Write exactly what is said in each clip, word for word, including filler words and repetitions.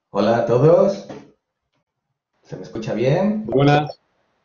Hola a todos, ¿se me escucha bien? Buenas.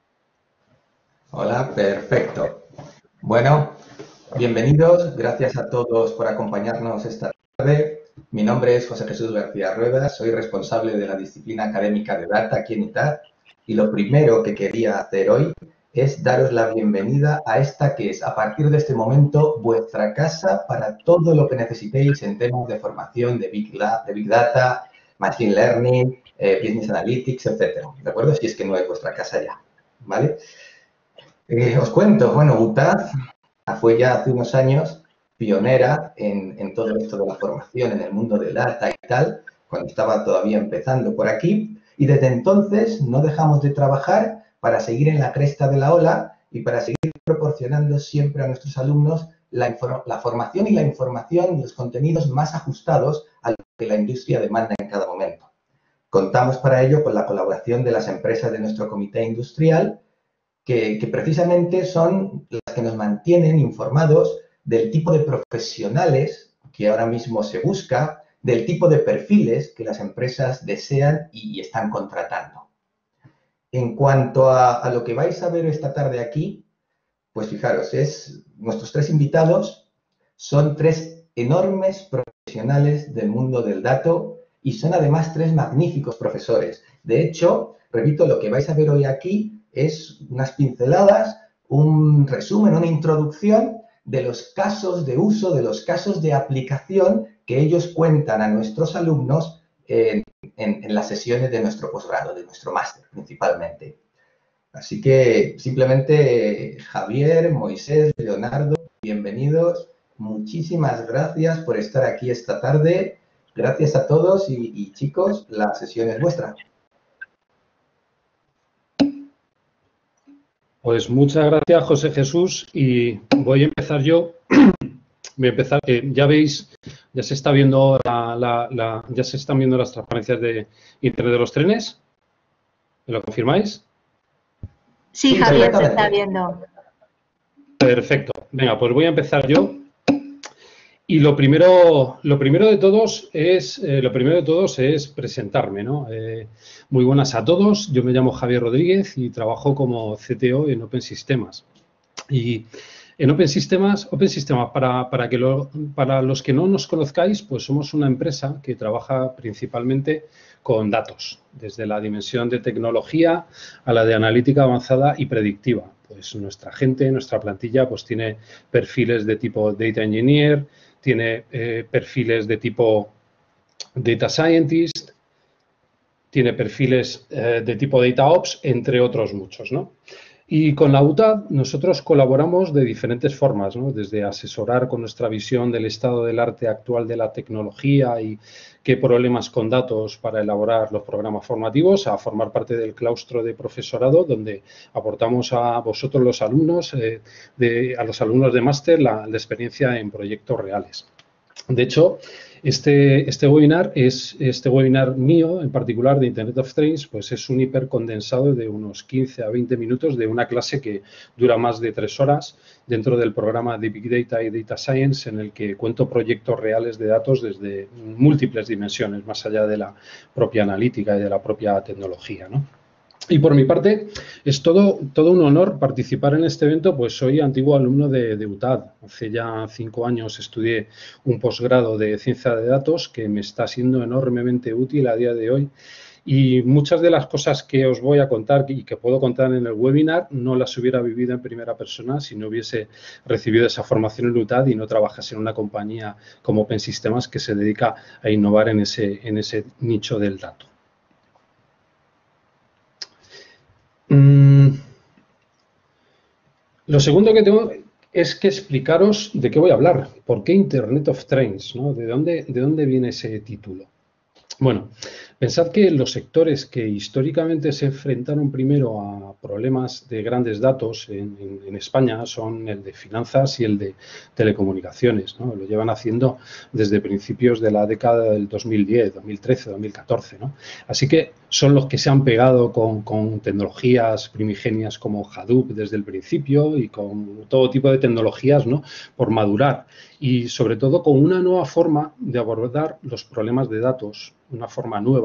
Hola, perfecto. Bueno, bienvenidos, gracias a todos por acompañarnos esta tarde. Mi nombre es José Jesús García Ruedas, soy responsable de la disciplina académica de Data aquí en U T A D y lo primero que quería hacer hoy es daros la bienvenida a esta que es, a partir de este momento, vuestra casa para todo lo que necesitéis en temas de formación, de Big, La- de Big Data, Machine Learning, eh, Business Analytics, etcétera. ¿De acuerdo? Si es que no es vuestra casa ya, ¿vale? Eh, os cuento, bueno, U T A D fue ya hace unos años pionera en, en todo esto de la formación, en el mundo del data y tal, cuando estaba todavía empezando por aquí, y desde entonces no dejamos de trabajar para seguir en la cresta de la ola y para seguir proporcionando siempre a nuestros alumnos la, la formación y la información y los contenidos más ajustados a lo que la industria demanda en cada momento. Contamos para ello con la colaboración de las empresas de nuestro comité industrial, que, que precisamente son las que nos mantienen informados del tipo de profesionales que ahora mismo se busca, del tipo de perfiles que las empresas desean y, y están contratando. En cuanto a, a lo que vais a ver esta tarde aquí, pues fijaros, es, nuestros tres invitados son tres enormes profesionales del mundo del dato y son además tres magníficos profesores. De hecho, repito, lo que vais a ver hoy aquí es unas pinceladas, un resumen, una introducción de los casos de uso, de los casos de aplicación que ellos cuentan a nuestros alumnos en, en, en las sesiones de nuestro posgrado, de nuestro máster principalmente. Así que simplemente Javier, Moisés, Leonardo, bienvenidos. Muchísimas gracias por estar aquí esta tarde. Gracias a todos y, y chicos, la sesión es vuestra. Pues muchas gracias, José Jesús, y voy a empezar yo. Voy a empezar, eh, ya veis, ya se está viendo la, la, la, ya se están viendo las transparencias de Internet de los trenes. ¿Me lo confirmáis? Sí, Javier, se está viendo. Perfecto. Venga, pues voy a empezar yo. Y lo primero, lo primero de todos es, eh, lo primero de todos es presentarme, ¿no? Eh, muy buenas a todos. Yo me llamo Javier Rodríguez y trabajo como C T O en Open Sistemas. Y en Open Sistemas, Open Sistemas para, para, que lo, para los que no nos conozcáis, pues somos una empresa que trabaja principalmente con datos, desde la dimensión de tecnología a la de analítica avanzada y predictiva. Pues nuestra gente, nuestra plantilla, pues tiene perfiles de tipo Data Engineer, tiene eh, perfiles de tipo Data Scientist, tiene perfiles eh, de tipo Data Ops, entre otros muchos, ¿no? Y con la U T A D nosotros colaboramos de diferentes formas, ¿no? Desde asesorar con nuestra visión del estado del arte actual de la tecnología y qué problemas con datos para elaborar los programas formativos, a formar parte del claustro de profesorado, donde aportamos a vosotros los alumnos, eh, de, a los alumnos de máster, la, la experiencia en proyectos reales. De hecho, este, este, webinar es, este webinar mío, en particular de Internet of Things, pues es un hipercondensado de unos quince a veinte minutos de una clase que dura más de tres horas dentro del programa de Big Data y Data Science, en el que cuento proyectos reales de datos desde múltiples dimensiones, más allá de la propia analítica y de la propia tecnología, ¿no? Y por mi parte, es todo, todo un honor participar en este evento, pues soy antiguo alumno de, de U T A D. Hace ya cinco años estudié un posgrado de ciencia de datos que me está siendo enormemente útil a día de hoy. Y muchas de las cosas que os voy a contar y que puedo contar en el webinar no las hubiera vivido en primera persona si no hubiese recibido esa formación en U T A D y no trabajase en una compañía como Open Sistemas que se dedica a innovar en ese, en ese nicho del dato. Lo segundo que tengo es que explicaros de qué voy a hablar. ¿Por qué Internet of Things, ¿no? ¿De dónde, de dónde viene ese título? Bueno, pensad que los sectores que históricamente se enfrentaron primero a problemas de grandes datos en, en, en España son el de finanzas y el de telecomunicaciones, ¿no? Lo llevan haciendo desde principios de la década del dos mil diez, dos mil trece, dos mil catorce, ¿no? Así que son los que se han pegado con, con tecnologías primigenias como Hadoop desde el principio y con todo tipo de tecnologías, ¿no? Por madurar y sobre todo con una nueva forma de abordar los problemas de datos, una forma nueva,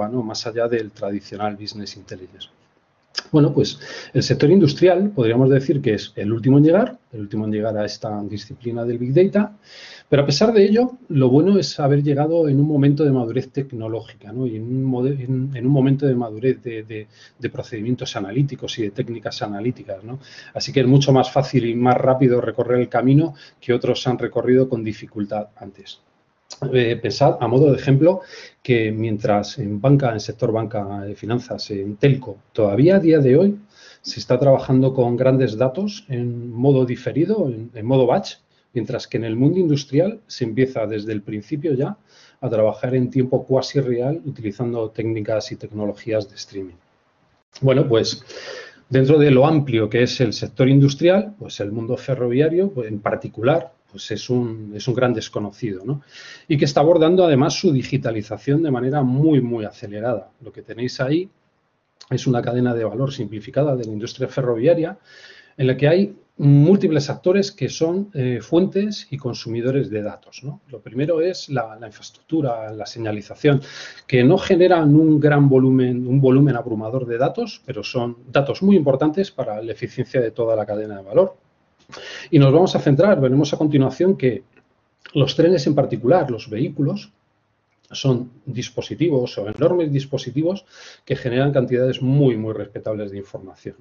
nueva, ¿no? Más allá del tradicional business intelligence. Bueno, pues el sector industrial podríamos decir que es el último en llegar, el último en llegar a esta disciplina del Big Data, pero a pesar de ello, lo bueno es haber llegado en un momento de madurez tecnológica, ¿no? Y en un, en, en un momento de madurez de, de, de procedimientos analíticos y de técnicas analíticas, ¿no? Así que es mucho más fácil y más rápido recorrer el camino que otros han recorrido con dificultad antes. Eh, pensad, a modo de ejemplo, que mientras en banca, en sector banca, de finanzas, en telco, todavía a día de hoy se está trabajando con grandes datos en modo diferido, en, en modo batch, mientras que en el mundo industrial se empieza desde el principio ya a trabajar en tiempo cuasi real utilizando técnicas y tecnologías de streaming. Bueno, pues dentro de lo amplio que es el sector industrial, pues el mundo ferroviario, pues en particular, pues es un, es un gran desconocido, ¿no? Y que está abordando además su digitalización de manera muy, muy acelerada. Lo que tenéis ahí es una cadena de valor simplificada de la industria ferroviaria en la que hay múltiples actores que son eh, fuentes y consumidores de datos, ¿no? Lo primero es la, la infraestructura, la señalización, que no generan un gran volumen, un volumen abrumador de datos, pero son datos muy importantes para la eficiencia de toda la cadena de valor. Y nos vamos a centrar, veremos a continuación que los trenes en particular, los vehículos, son dispositivos o enormes dispositivos que generan cantidades muy, muy respetables de información.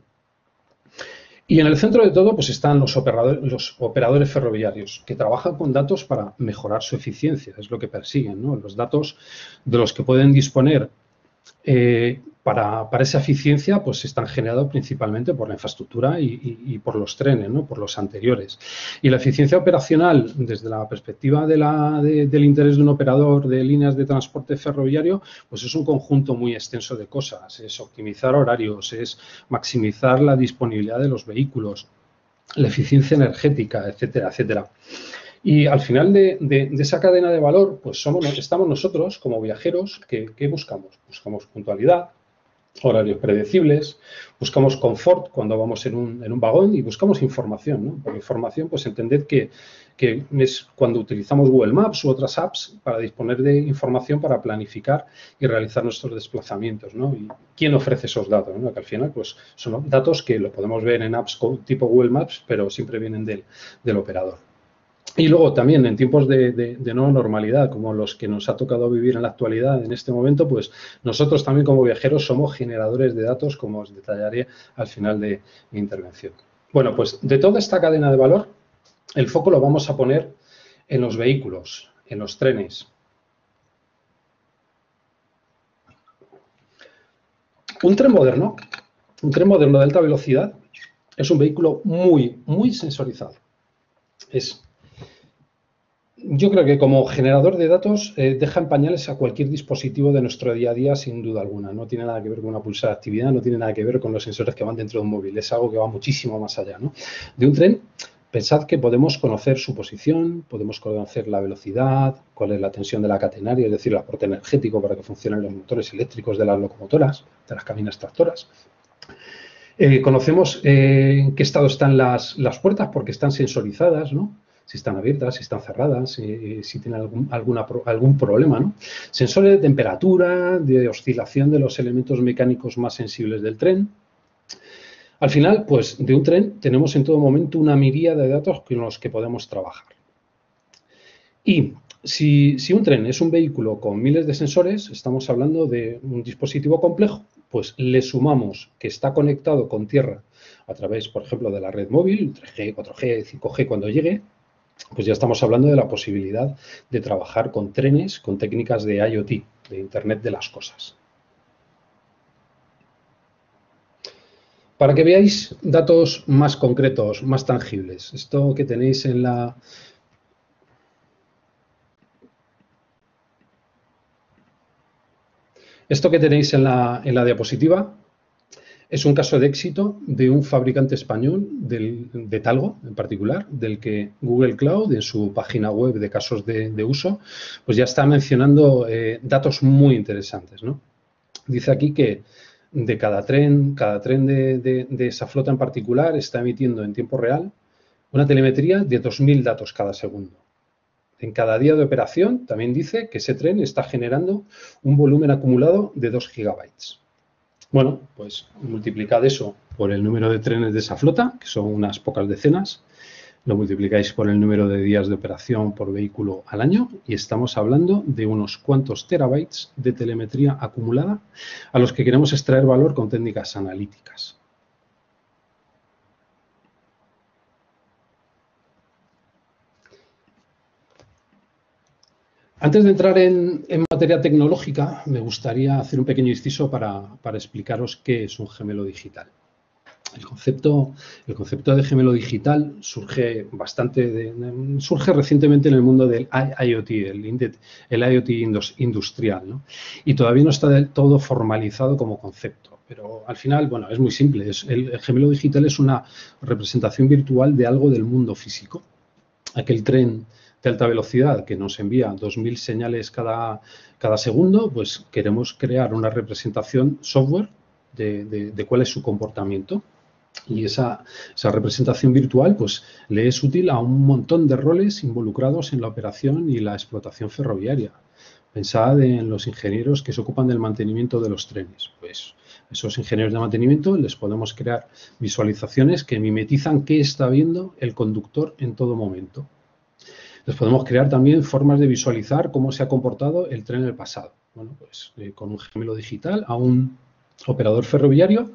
Y en el centro de todo pues están los operadores, los operadores ferroviarios que trabajan con datos para mejorar su eficiencia, es lo que persiguen, ¿no? Los datos de los que pueden disponer eh, para, para esa eficiencia pues están generados principalmente por la infraestructura y, y, y por los trenes, ¿no? Por los anteriores. Y la eficiencia operacional desde la perspectiva de la, de, del interés de un operador de líneas de transporte ferroviario pues es un conjunto muy extenso de cosas. Es optimizar horarios, es maximizar la disponibilidad de los vehículos, la eficiencia energética, etcétera, etcétera. Y al final de, de, de esa cadena de valor, pues somos, estamos nosotros como viajeros que, que buscamos. Buscamos puntualidad, horarios predecibles, buscamos confort cuando vamos en un, en un vagón y buscamos información, ¿no? Por información, pues entended que, que es cuando utilizamos Google Maps u otras apps para disponer de información para planificar y realizar nuestros desplazamientos, ¿no? Y quién ofrece esos datos, ¿no? Que al final, pues son datos que lo podemos ver en apps tipo Google Maps, pero siempre vienen del, del operador. Y luego también en tiempos de, de, de nueva normalidad, como los que nos ha tocado vivir en la actualidad en este momento, pues nosotros también como viajeros somos generadores de datos, como os detallaré al final de mi intervención. Bueno, pues de toda esta cadena de valor, el foco lo vamos a poner en los vehículos, en los trenes. Un tren moderno, un tren moderno de alta velocidad, es un vehículo muy, muy sensorizado. Es Yo creo que como generador de datos eh, deja en pañales a cualquier dispositivo de nuestro día a día sin duda alguna. No tiene nada que ver con una pulsada de actividad, no tiene nada que ver con los sensores que van dentro de un móvil. Es algo que va muchísimo más allá, ¿no? De un tren, pensad que podemos conocer su posición, podemos conocer la velocidad, cuál es la tensión de la catenaria, es decir, el aporte energético para que funcionen los motores eléctricos de las locomotoras, de las cabinas tractoras. Eh, conocemos eh, en qué estado están las, las puertas porque están sensorizadas, ¿no? Si están abiertas, si están cerradas, eh, si tienen algún, alguna, algún problema, ¿no? Sensores de temperatura, de oscilación de los elementos mecánicos más sensibles del tren. Al final, pues, de un tren tenemos en todo momento una miríada de datos con los que podemos trabajar. Y si, si un tren es un vehículo con miles de sensores, estamos hablando de un dispositivo complejo, pues le sumamos que está conectado con tierra a través, por ejemplo, de la red móvil, tres G, cuatro G, cinco G cuando llegue, pues ya estamos hablando de la posibilidad de trabajar con trenes, con técnicas de IoT, de Internet de las Cosas. Para que veáis datos más concretos, más tangibles, esto que tenéis en la... Esto que tenéis en la, en la diapositiva es un caso de éxito de un fabricante español, del, de Talgo en particular, del que Google Cloud, en su página web de casos de, de uso, pues ya está mencionando eh, datos muy interesantes, ¿no? Dice aquí que de cada tren, cada tren de, de, de esa flota en particular está emitiendo en tiempo real una telemetría de dos mil datos cada segundo. En cada día de operación también dice que ese tren está generando un volumen acumulado de dos gigabytes. Bueno, pues multiplicad eso por el número de trenes de esa flota, que son unas pocas decenas, lo multiplicáis por el número de días de operación por vehículo al año y estamos hablando de unos cuantos terabytes de telemetría acumulada a los que queremos extraer valor con técnicas analíticas. Antes de entrar en, en materia tecnológica, me gustaría hacer un pequeño inciso para, para explicaros qué es un gemelo digital. El concepto, el concepto de gemelo digital surge bastante de, surge recientemente en el mundo del IoT, el, el IoT industrial, ¿no? Y todavía no está del todo formalizado como concepto. Pero al final, bueno, es muy simple. Es, el, el gemelo digital es una representación virtual de algo del mundo físico. Aquel tren de alta velocidad que nos envía dos mil señales cada, cada segundo, pues queremos crear una representación software de, de, de cuál es su comportamiento. Y esa, esa representación virtual pues, le es útil a un montón de roles involucrados en la operación y la explotación ferroviaria. Pensad en los ingenieros que se ocupan del mantenimiento de los trenes. Pues esos ingenieros de mantenimiento les podemos crear visualizaciones que mimetizan qué está viendo el conductor en todo momento. Les podemos crear también formas de visualizar cómo se ha comportado el tren en el pasado. Bueno, pues eh, con un gemelo digital a un operador ferroviario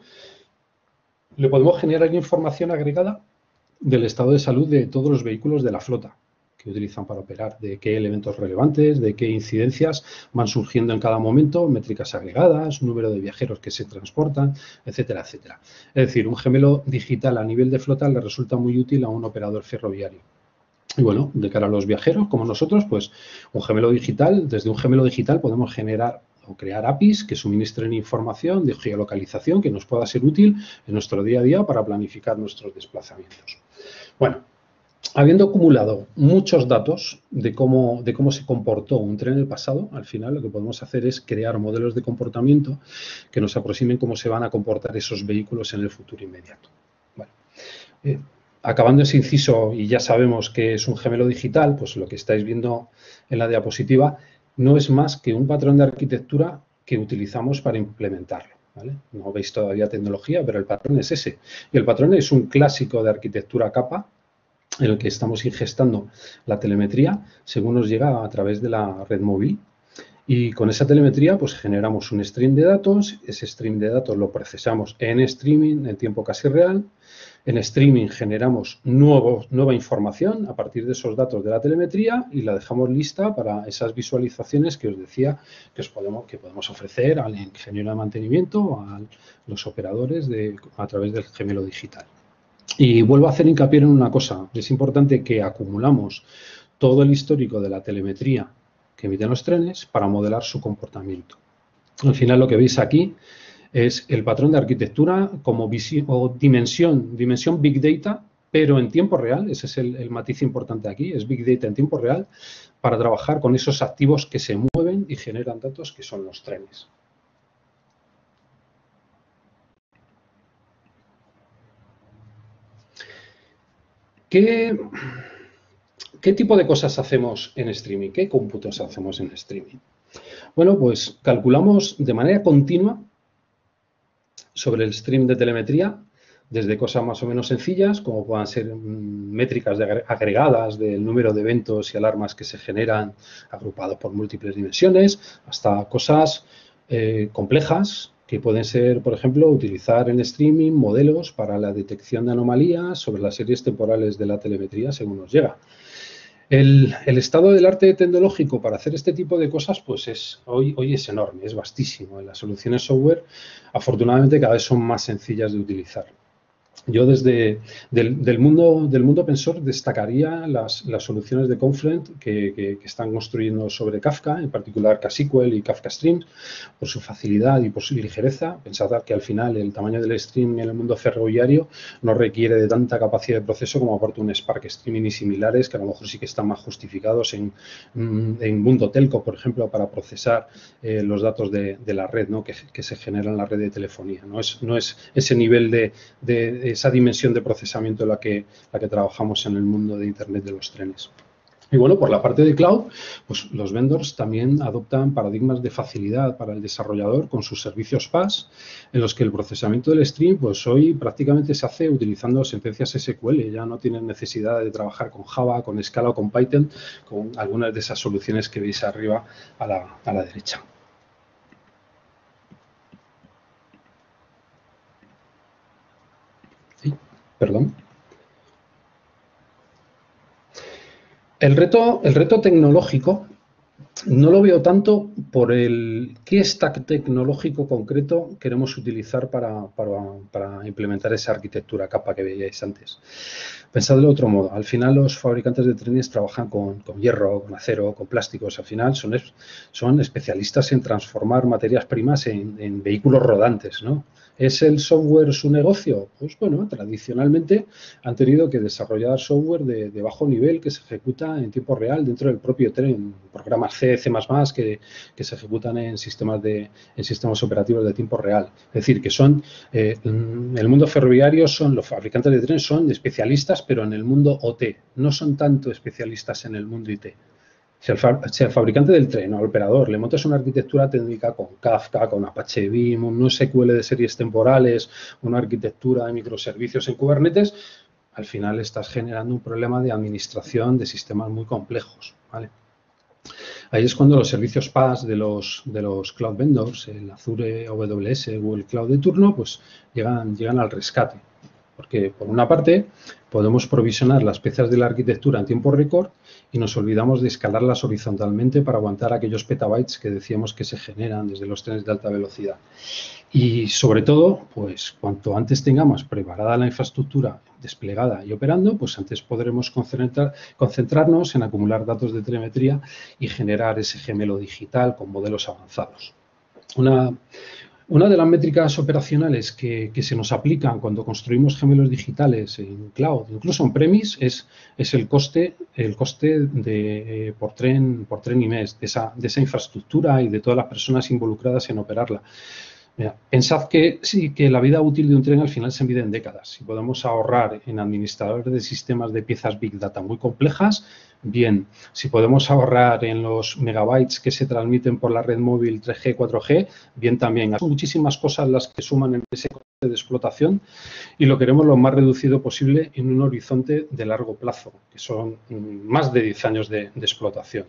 le podemos generar información agregada del estado de salud de todos los vehículos de la flota que utilizan para operar, de qué elementos relevantes, de qué incidencias van surgiendo en cada momento, métricas agregadas, número de viajeros que se transportan, etcétera, etcétera. Es decir, un gemelo digital a nivel de flota le resulta muy útil a un operador ferroviario. Y bueno, de cara a los viajeros, como nosotros, pues un gemelo digital, desde un gemelo digital podemos generar o crear A P Is que suministren información de geolocalización que nos pueda ser útil en nuestro día a día para planificar nuestros desplazamientos. Bueno, habiendo acumulado muchos datos de cómo, de cómo se comportó un tren en el pasado, al final lo que podemos hacer es crear modelos de comportamiento que nos aproximen cómo se van a comportar esos vehículos en el futuro inmediato. Bueno, eh, acabando ese inciso y ya sabemos que es un gemelo digital, pues lo que estáis viendo en la diapositiva no es más que un patrón de arquitectura que utilizamos para implementarlo, ¿vale? No veis todavía tecnología, pero el patrón es ese. Y el patrón es un clásico de arquitectura capa en el que estamos ingestando la telemetría según nos llega a través de la red móvil. Y con esa telemetría pues generamos un stream de datos, ese stream de datos lo procesamos en streaming en tiempo casi real. En streaming generamos nuevo, nueva información a partir de esos datos de la telemetría y la dejamos lista para esas visualizaciones que os decía que, os podemos, que podemos ofrecer al ingeniero de mantenimiento o a los operadores de, a través del gemelo digital. Y vuelvo a hacer hincapié en una cosa. Es importante que acumulamos todo el histórico de la telemetría que emiten los trenes para modelar su comportamiento. Al final lo que veis aquí es el patrón de arquitectura como o dimensión, dimensión Big Data, pero en tiempo real. Ese es el, el matiz importante aquí, es Big Data en tiempo real para trabajar con esos activos que se mueven y generan datos que son los trenes. ¿Qué, ¿Qué tipo de cosas hacemos en streaming? ¿Qué cómputos hacemos en streaming? Bueno, pues calculamos de manera continua sobre el stream de telemetría, desde cosas más o menos sencillas, como puedan ser mmm, métricas de agregadas del número de eventos y alarmas que se generan agrupados por múltiples dimensiones, hasta cosas eh, complejas, que pueden ser, por ejemplo, utilizar en streaming modelos para la detección de anomalías sobre las series temporales de la telemetría según nos llega. El, el estado del arte tecnológico para hacer este tipo de cosas pues es, hoy, hoy es enorme, es vastísimo. Las soluciones software, afortunadamente, cada vez son más sencillas de utilizar. Yo desde del, del, mundo, del mundo open source destacaría las, las soluciones de Confluent que, que, que están construyendo sobre Kafka, en particular KSQL y Kafka Streams, por su facilidad y por su ligereza. Pensad que al final el tamaño del stream en el mundo ferroviario no requiere de tanta capacidad de proceso como aporta un Spark Streaming y similares, que a lo mejor sí que están más justificados en, en mundo telco, por ejemplo, para procesar eh, los datos de, de la red, ¿no? que, que se genera en la red de telefonía. No es, no es ese nivel de, de esa dimensión de procesamiento la que, la que trabajamos en el mundo de Internet de los trenes. Y bueno, por la parte de cloud, pues los vendors también adoptan paradigmas de facilidad para el desarrollador con sus servicios PaaS, en los que el procesamiento del stream, pues hoy prácticamente se hace utilizando sentencias ese cu ele. Ya no tienen necesidad de trabajar con Java, con Scala o con Python, con algunas de esas soluciones que veis arriba a la, a la derecha. Sí, perdón. El reto, el reto tecnológico no lo veo tanto por el qué stack tecnológico concreto queremos utilizar para, para, para implementar esa arquitectura capa que veíais antes. Pensad de otro modo. Al final los fabricantes de trenes trabajan con, con hierro, con acero, con plásticos. Al final son, son especialistas en transformar materias primas en, en vehículos rodantes, ¿no? ¿Es el software su negocio? Pues bueno, tradicionalmente han tenido que desarrollar software de, de bajo nivel que se ejecuta en tiempo real dentro del propio tren, programas C, C más más, que, que se ejecutan en sistemas, de, en sistemas operativos de tiempo real. Es decir, que son, eh, en el mundo ferroviario son los fabricantes de trenes son especialistas, pero en el mundo O T, no son tanto especialistas en el mundo I T. Si al, si al fabricante del tren o al operador le montas una arquitectura técnica con Kafka, con Apache Beam, un ese cu ele de series temporales, una arquitectura de microservicios en Kubernetes, al final estás generando un problema de administración de sistemas muy complejos, ¿vale? Ahí es cuando los servicios PaaS de los, de los cloud vendors, el Azure, A W S, Google Cloud de turno, pues llegan, llegan al rescate. Porque, por una parte, podemos provisionar las piezas de la arquitectura en tiempo récord y nos olvidamos de escalarlas horizontalmente para aguantar aquellos petabytes que decíamos que se generan desde los trenes de alta velocidad. Y, sobre todo, pues cuanto antes tengamos preparada la infraestructura desplegada y operando, pues antes podremos concentrar, concentrarnos en acumular datos de telemetría y generar ese gemelo digital con modelos avanzados. Una... Una de las métricas operacionales que, que se nos aplican cuando construimos gemelos digitales en cloud, incluso en premise, es, es el coste, el coste de, eh, por, tren, por tren y mes de esa, de esa infraestructura y de todas las personas involucradas en operarla. Mira, pensad que sí, que la vida útil de un tren al final se mide en décadas. Si podemos ahorrar en administradores de sistemas de piezas Big Data muy complejas, bien. Si podemos ahorrar en los megabytes que se transmiten por la red móvil tres G, cuatro G, bien también. Son muchísimas cosas las que suman en ese coste de explotación y lo queremos lo más reducido posible en un horizonte de largo plazo, que son más de diez años de, de explotación.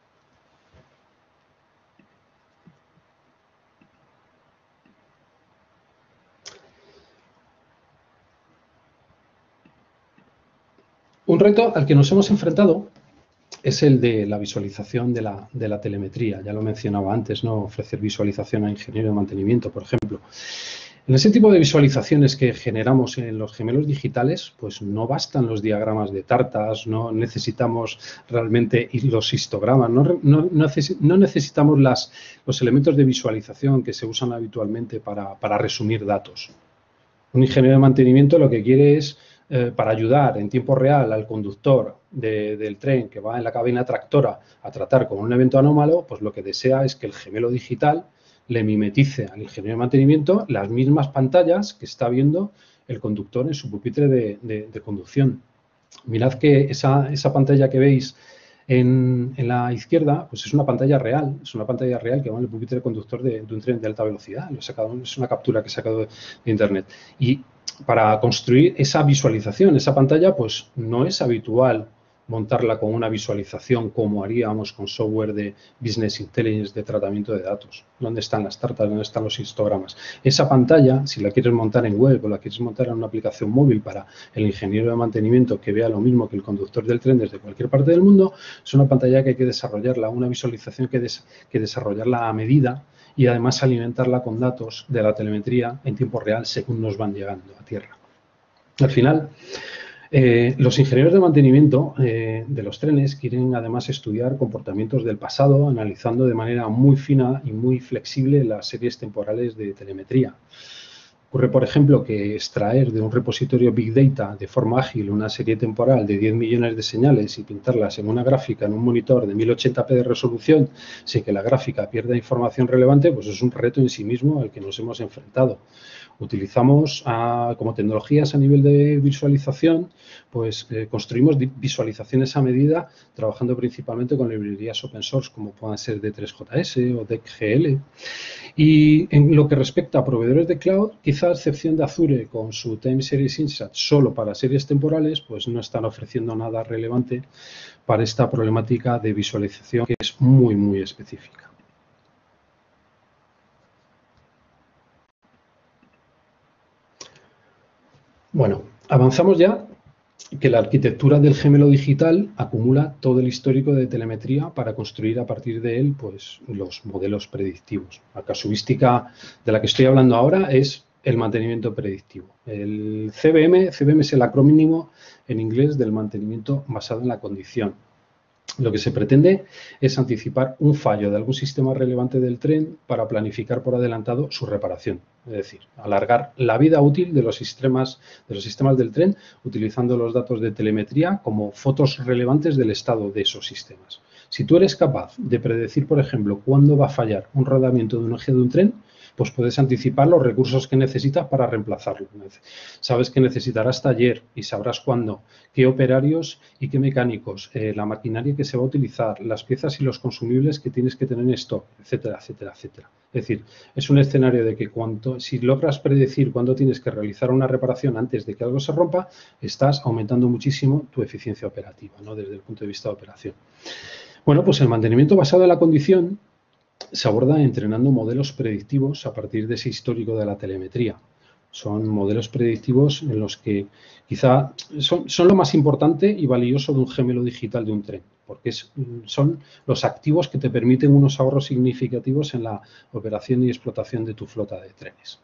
Un reto al que nos hemos enfrentado es el de la visualización de la, de la telemetría. Ya lo mencionaba antes, ¿no? Ofrecer visualización a ingeniero de mantenimiento, por ejemplo. En ese tipo de visualizaciones que generamos en los gemelos digitales, pues no bastan los diagramas de tartas, no necesitamos realmente los histogramas, no, no, no necesitamos las, los elementos de visualización que se usan habitualmente para, para resumir datos. Un ingeniero de mantenimiento lo que quiere es Eh, para ayudar en tiempo real al conductor de, del tren que va en la cabina tractora a tratar con un evento anómalo, pues lo que desea es que el gemelo digital le mimetice al ingeniero de mantenimiento las mismas pantallas que está viendo el conductor en su pupitre de, de, de conducción. Mirad que esa, esa pantalla que veis en, en la izquierda, pues es una pantalla real, es una pantalla real que va en el pupitre de conductor de, de un tren de alta velocidad. Lo he sacado, es una captura que he sacado de, de internet. Y para construir esa visualización, esa pantalla, pues no es habitual montarla con una visualización como haríamos con software de Business Intelligence de tratamiento de datos. ¿Dónde están las tartas? ¿Dónde están los histogramas? Esa pantalla, si la quieres montar en web o la quieres montar en una aplicación móvil para el ingeniero de mantenimiento que vea lo mismo que el conductor del tren desde cualquier parte del mundo, es una pantalla que hay que desarrollarla, una visualización que, des, que desarrollarla a medida y además alimentarla con datos de la telemetría en tiempo real según nos van llegando a tierra. Al final, eh, los ingenieros de mantenimiento eh, de los trenes quieren además estudiar comportamientos del pasado, analizando de manera muy fina y muy flexible las series temporales de telemetría. Ocurre, por ejemplo, que extraer de un repositorio Big Data de forma ágil una serie temporal de diez millones de señales y pintarlas en una gráfica en un monitor de mil ochenta p de resolución sin que la gráfica pierda información relevante, pues es un reto en sí mismo al que nos hemos enfrentado. Utilizamos a, como tecnologías a nivel de visualización, pues eh, construimos visualizaciones a medida, trabajando principalmente con librerías open source como puedan ser D tres J S o D E C G L. Y en lo que respecta a proveedores de cloud, quizá a excepción de Azure con su Time Series Insight solo para series temporales, pues no están ofreciendo nada relevante para esta problemática de visualización que es muy, muy específica. Bueno, avanzamos ya que la arquitectura del gemelo digital acumula todo el histórico de telemetría para construir a partir de él pues, los modelos predictivos. La casuística de la que estoy hablando ahora es el mantenimiento predictivo. El C B M, C B M es el acrónimo en inglés del mantenimiento basado en la condición. Lo que se pretende es anticipar un fallo de algún sistema relevante del tren para planificar por adelantado su reparación. Es decir, alargar la vida útil de los sistemas, de los sistemas del tren utilizando los datos de telemetría como fotos relevantes del estado de esos sistemas. Si tú eres capaz de predecir, por ejemplo, cuándo va a fallar un rodamiento de un eje de un tren, pues puedes anticipar los recursos que necesitas para reemplazarlo. Sabes que necesitarás taller y sabrás cuándo, qué operarios y qué mecánicos, eh, la maquinaria que se va a utilizar, las piezas y los consumibles que tienes que tener en stock, etcétera, etcétera, etcétera. Es decir, es un escenario de que cuanto, si logras predecir cuándo tienes que realizar una reparación antes de que algo se rompa, estás aumentando muchísimo tu eficiencia operativa, ¿no? Desde el punto de vista de operación. Bueno, pues el mantenimiento basado en la condición se aborda entrenando modelos predictivos a partir de ese histórico de la telemetría. Son modelos predictivos en los que quizá son, son lo más importante y valioso de un gemelo digital de un tren, porque es, son los activos que te permiten unos ahorros significativos en la operación y explotación de tu flota de trenes.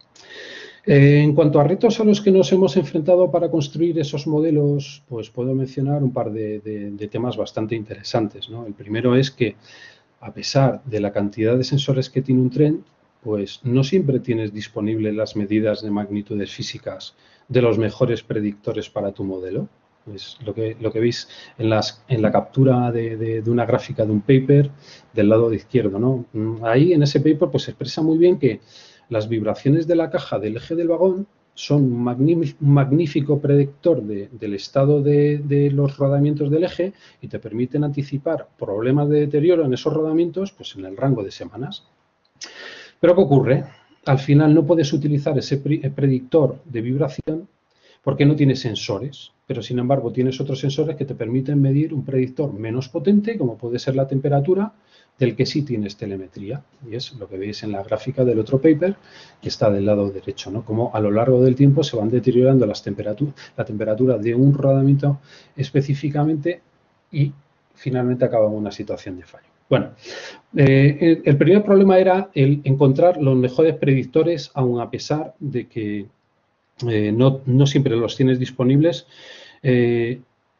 Eh, en cuanto a retos a los que nos hemos enfrentado para construir esos modelos, pues puedo mencionar un par de, de, de temas bastante interesantes, ¿no? El primero es que a pesar de la cantidad de sensores que tiene un tren, pues no siempre tienes disponibles las medidas de magnitudes físicas de los mejores predictores para tu modelo. Es lo que, lo que veis en, las, en la captura de, de, de una gráfica de un paper del lado de izquierdo, ¿no? Ahí en ese paper pues se expresa muy bien que las vibraciones de la caja del eje del vagón son un magnífico predictor de, del estado de, de los rodamientos del eje y te permiten anticipar problemas de deterioro en esos rodamientos pues en el rango de semanas. Pero ¿qué ocurre? Al final no puedes utilizar ese predictor de vibración porque no tienes sensores, pero sin embargo tienes otros sensores que te permiten medir un predictor menos potente, como puede ser la temperatura, del que sí tienes telemetría. Y es lo que veis en la gráfica del otro paper, que está del lado derecho, ¿no? Como a lo largo del tiempo se van deteriorando las temperaturas, la temperatura de un rodamiento específicamente y finalmente acaba en una situación de fallo. Bueno, eh, el primer problema era el encontrar los mejores predictores, aun a pesar de que eh, no, no siempre los tienes disponibles, eh,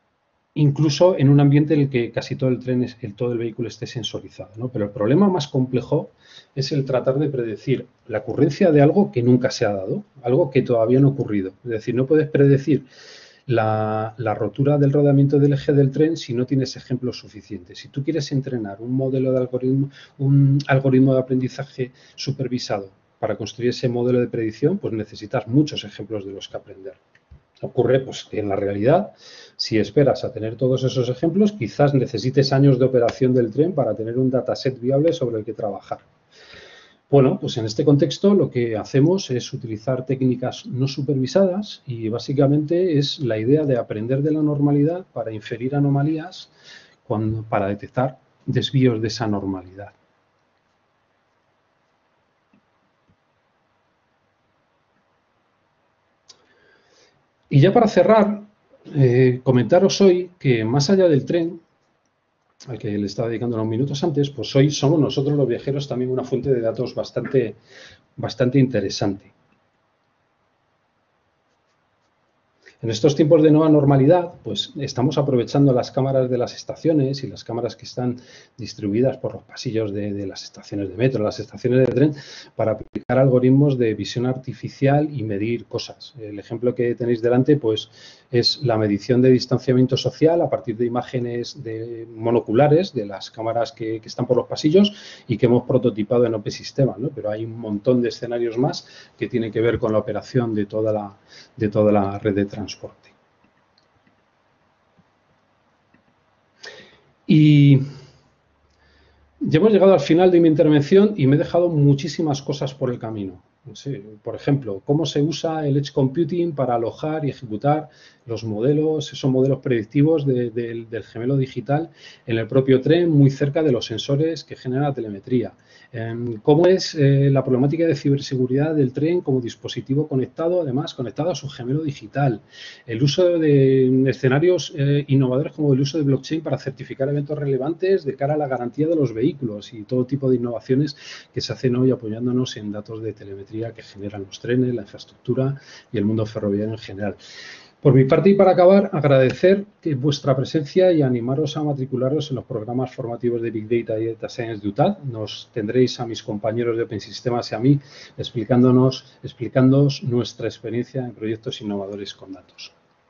incluso en un ambiente en el que casi todo el tren, es, el, todo el vehículo esté sensorizado, ¿no? Pero el problema más complejo es el tratar de predecir la ocurrencia de algo que nunca se ha dado, algo que todavía no ha ocurrido. Es decir, no puedes predecir la, la rotura del rodamiento del eje del tren si no tienes ejemplos suficientes. Si tú quieres entrenar un modelo de algoritmo, un algoritmo de aprendizaje supervisado para construir ese modelo de predicción, pues necesitas muchos ejemplos de los que aprender. Ocurre pues, que en la realidad, si esperas a tener todos esos ejemplos, quizás necesites años de operación del tren para tener un dataset viable sobre el que trabajar. Bueno, pues en este contexto lo que hacemos es utilizar técnicas no supervisadas y básicamente es la idea de aprender de la normalidad para inferir anomalías cuando, para detectar desvíos de esa normalidad. Y ya para cerrar, eh, comentaros hoy que más allá del tren, al que le estaba dedicando unos minutos antes, pues hoy somos nosotros los viajeros también una fuente de datos bastante, bastante interesante. En estos tiempos de nueva normalidad, pues estamos aprovechando las cámaras de las estaciones y las cámaras que están distribuidas por los pasillos de, de las estaciones de metro, las estaciones de tren, para aplicar algoritmos de visión artificial y medir cosas. El ejemplo que tenéis delante, pues, es la medición de distanciamiento social a partir de imágenes de monoculares de las cámaras que, que están por los pasillos y que hemos prototipado en OpenSistema, ¿no? Pero hay un montón de escenarios más que tienen que ver con la operación de toda la, de toda la red de transporte. Y ya hemos llegado al final de mi intervención y me he dejado muchísimas cosas por el camino. Sí, por ejemplo, cómo se usa el Edge Computing para alojar y ejecutar los modelos, esos modelos predictivos de, de, del gemelo digital en el propio tren, muy cerca de los sensores que generan la telemetría. Eh, cómo es eh, la problemática de ciberseguridad del tren como dispositivo conectado, además conectado a su gemelo digital. El uso de escenarios eh, innovadores como el uso de blockchain para certificar eventos relevantes de cara a la garantía de los vehículos y todo tipo de innovaciones que se hacen hoy apoyándonos en datos de telemetría que generan los trenes, la infraestructura y el mundo ferroviario en general. Por mi parte y para acabar, agradecer vuestra presencia y animaros a matricularos en los programas formativos de Big Data y Data Science de U T A D. Nos tendréis a mis compañeros de OpenSistemas y a mí explicándonos, explicándoos nuestra experiencia en proyectos innovadores con datos.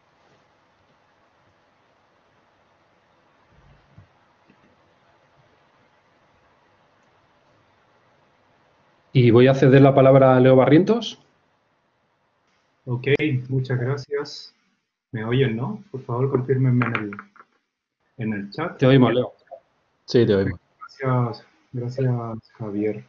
Y voy a ceder la palabra a Leo Barrientos. Ok, muchas gracias. ¿Me oyen, no? Por favor, confírmenme en el, en el chat. Te oímos, Leo. Sí, te oímos. Gracias, gracias, Javier.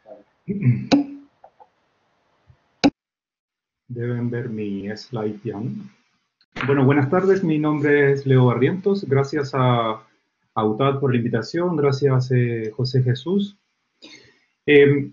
Deben ver mi slide ya. Bueno, buenas tardes. Mi nombre es Leo Barrientos. Gracias a, a U T A D por la invitación. Gracias, eh, José Jesús. Eh,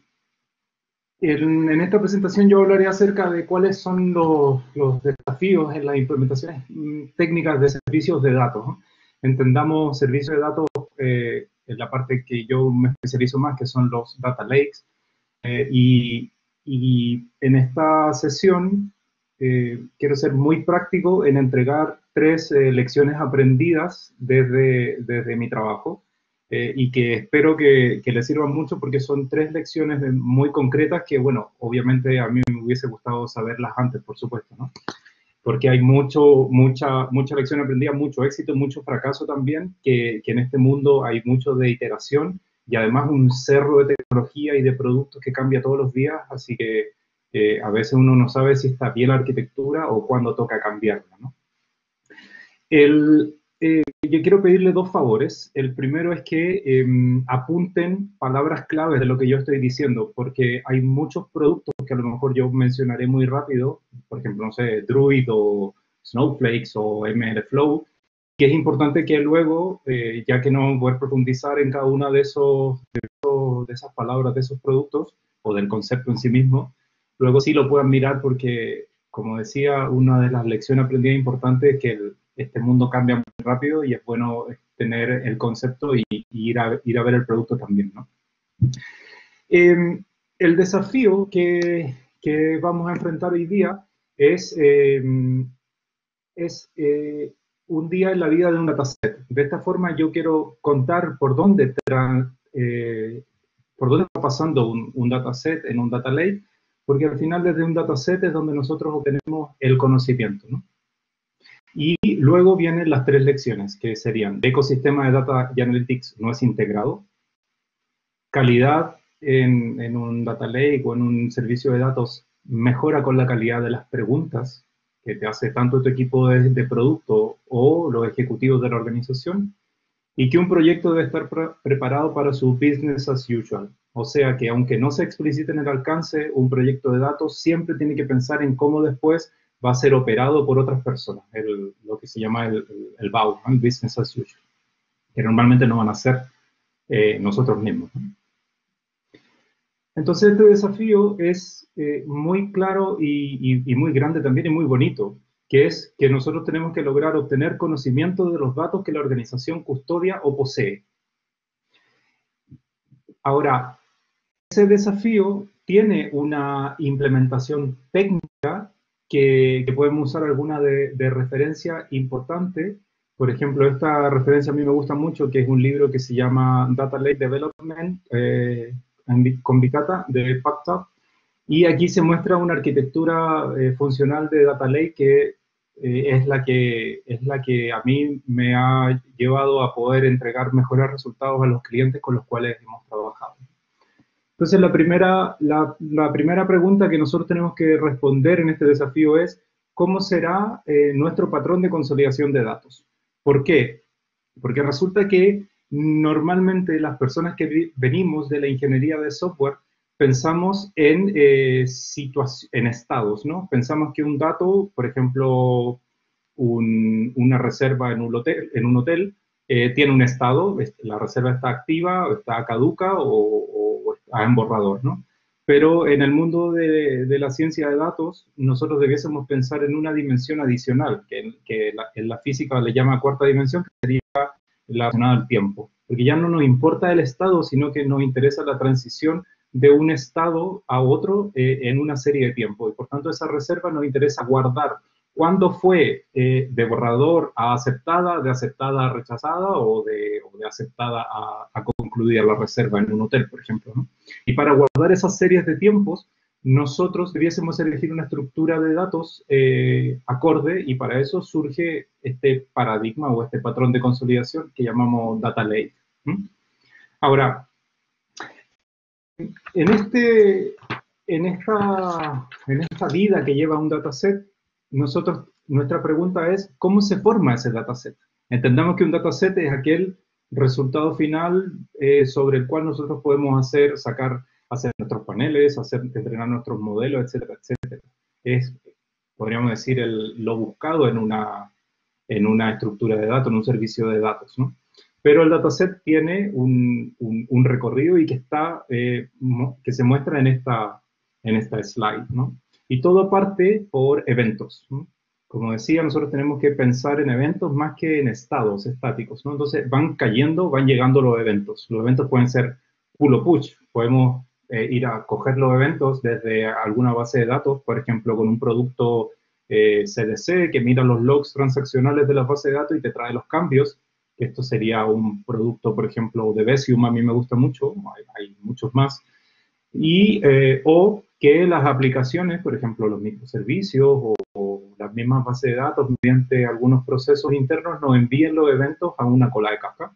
En, en esta presentación yo hablaré acerca de cuáles son los, los desafíos en las implementaciones técnicas de servicios de datos, ¿no? Entendamos servicios de datos eh, en la parte que yo me especializo más, que son los data lakes. Eh, y, y en esta sesión eh, quiero ser muy práctico en entregar tres eh, lecciones aprendidas desde, desde mi trabajo. Eh, y que espero que, que les sirvan mucho porque son tres lecciones de, muy concretas que, bueno, obviamente a mí me hubiese gustado saberlas antes, por supuesto, ¿no? Porque hay mucho, mucha, mucha lección aprendida, mucho éxito, mucho fracaso también, que, que en este mundo hay mucho de iteración y además un cerro de tecnología y de productos que cambia todos los días, así que eh, a veces uno no sabe si está bien la arquitectura o cuándo toca cambiarla, ¿no? El... Eh, yo quiero pedirle dos favores. El primero es que eh, apunten palabras claves de lo que yo estoy diciendo, porque hay muchos productos que a lo mejor yo mencionaré muy rápido, por ejemplo, no sé, Druid o Snowflakes o MLflow, que es importante que luego, eh, ya que no voy a profundizar en cada una de, esos, de, esos, de esas palabras, de esos productos, o del concepto en sí mismo, luego sí lo puedan mirar porque, como decía, una de las lecciones aprendidas importantes es que el, este mundo cambia muy rápido y es bueno tener el concepto y, y ir, a, ir a ver el producto también, ¿no? Eh, el desafío que, que vamos a enfrentar hoy día es, eh, es eh, un día en la vida de un dataset. De esta forma yo quiero contar por dónde, tra, eh, por dónde está pasando un, un dataset en un data lake, porque al final desde un dataset es donde nosotros obtenemos el conocimiento, ¿no? Y luego vienen las tres lecciones, que serían: ecosistema de Data y Analytics no es integrado, calidad en, en un data lake o en un servicio de datos mejora con la calidad de las preguntas que te hace tanto tu equipo de, de producto o los ejecutivos de la organización, y que un proyecto debe estar pre preparado para su business as usual. O sea que aunque no se explicite en el alcance, un proyecto de datos siempre tiene que pensar en cómo después va a ser operado por otras personas, el, lo que se llama el, el, el B A U, ¿no? El Business as Usual, que normalmente no van a ser eh, nosotros mismos, ¿no? Entonces este desafío es eh, muy claro y, y, y muy grande también y muy bonito, que es que nosotros tenemos que lograr obtener conocimiento de los datos que la organización custodia o posee. Ahora, ese desafío tiene una implementación técnica que, que podemos usar alguna de, de referencia importante. Por ejemplo, esta referencia a mí me gusta mucho, que es un libro que se llama Data Lake Development, eh, con Big Data, de PactUp. Y aquí se muestra una arquitectura eh, funcional de Data Lake que, eh, es la que es la que a mí me ha llevado a poder entregar mejores resultados a los clientes con los cuales hemos trabajado. Entonces, la primera, la, la primera pregunta que nosotros tenemos que responder en este desafío es, ¿cómo será eh, nuestro patrón de consolidación de datos? ¿Por qué? Porque resulta que normalmente las personas que venimos de la ingeniería de software pensamos en, eh, en estados, ¿no? Pensamos que un dato, por ejemplo, un, una reserva en un hotel, en un hotel eh, tiene un estado, la reserva está activa, está caduca o, o está en borrador, ¿no? Pero en el mundo de, de la ciencia de datos, nosotros debiésemos pensar en una dimensión adicional, que, que la, en la física le llama cuarta dimensión, que sería la relacionada al tiempo. Porque ya no nos importa el estado, sino que nos interesa la transición de un estado a otro eh, en una serie de tiempo. Y por tanto, esa reserva nos interesa guardar cuándo fue eh, de borrador a aceptada, de aceptada a rechazada o de, o de aceptada a, a concluir la reserva en un hotel, por ejemplo, ¿no? Y para guardar esas series de tiempos, nosotros debiésemos elegir una estructura de datos eh, acorde, y para eso surge este paradigma o este patrón de consolidación que llamamos Data Lake. ¿Mm? Ahora, en, este, en, esta, en esta vida que lleva un dataset, nosotros, nuestra pregunta es, ¿cómo se forma ese dataset? Entendamos que un dataset es aquel resultado final eh, sobre el cual nosotros podemos hacer, sacar, hacer nuestros paneles, hacer, entrenar nuestros modelos, etcétera, etcétera. Es, podríamos decir, el, lo buscado en una, en una estructura de datos, en un servicio de datos, ¿no? Pero el dataset tiene un, un, un recorrido y que, está, eh, que se muestra en esta, en esta slide, ¿no? Y todo parte por eventos, ¿no? Como decía, nosotros tenemos que pensar en eventos más que en estados estáticos, ¿no? Entonces van cayendo, van llegando los eventos. Los eventos pueden ser pull o push. Podemos eh, ir a coger los eventos desde alguna base de datos, por ejemplo, con un producto eh, C D C que mira los logs transaccionales de la base de datos y te trae los cambios. Esto sería un producto, por ejemplo, de Besium, a mí me gusta mucho, hay, hay muchos más. Y, eh, o que las aplicaciones, por ejemplo, los microservicios o, o las mismas bases de datos, mediante algunos procesos internos, nos envíen los eventos a una cola de Kafka.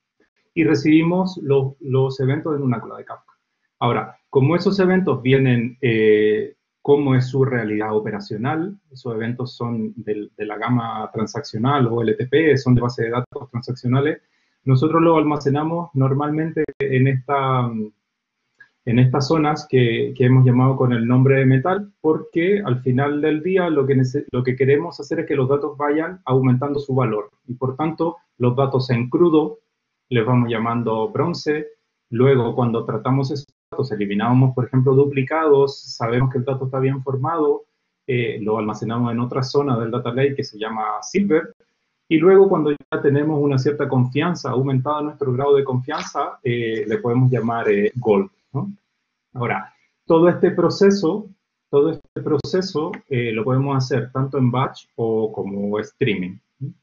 Y recibimos los, los eventos en una cola de Kafka. Ahora, como esos eventos vienen, eh, cómo es su realidad operacional, esos eventos son de, de la gama transaccional o L T P, son de base de datos transaccionales, nosotros los almacenamos normalmente en esta... en estas zonas que, que hemos llamado con el nombre de metal, porque al final del día lo que, lo que queremos hacer es que los datos vayan aumentando su valor. Y por tanto, los datos en crudo les vamos llamando bronce. Luego, cuando tratamos esos datos, eliminamos, por ejemplo, duplicados, sabemos que el dato está bien formado, eh, lo almacenamos en otra zona del data lake que se llama silver. Y luego, cuando ya tenemos una cierta confianza, aumentada nuestro grado de confianza, eh, le podemos llamar eh, gold, ¿no? Ahora, todo este proceso, todo este proceso eh, lo podemos hacer tanto en batch o como streaming.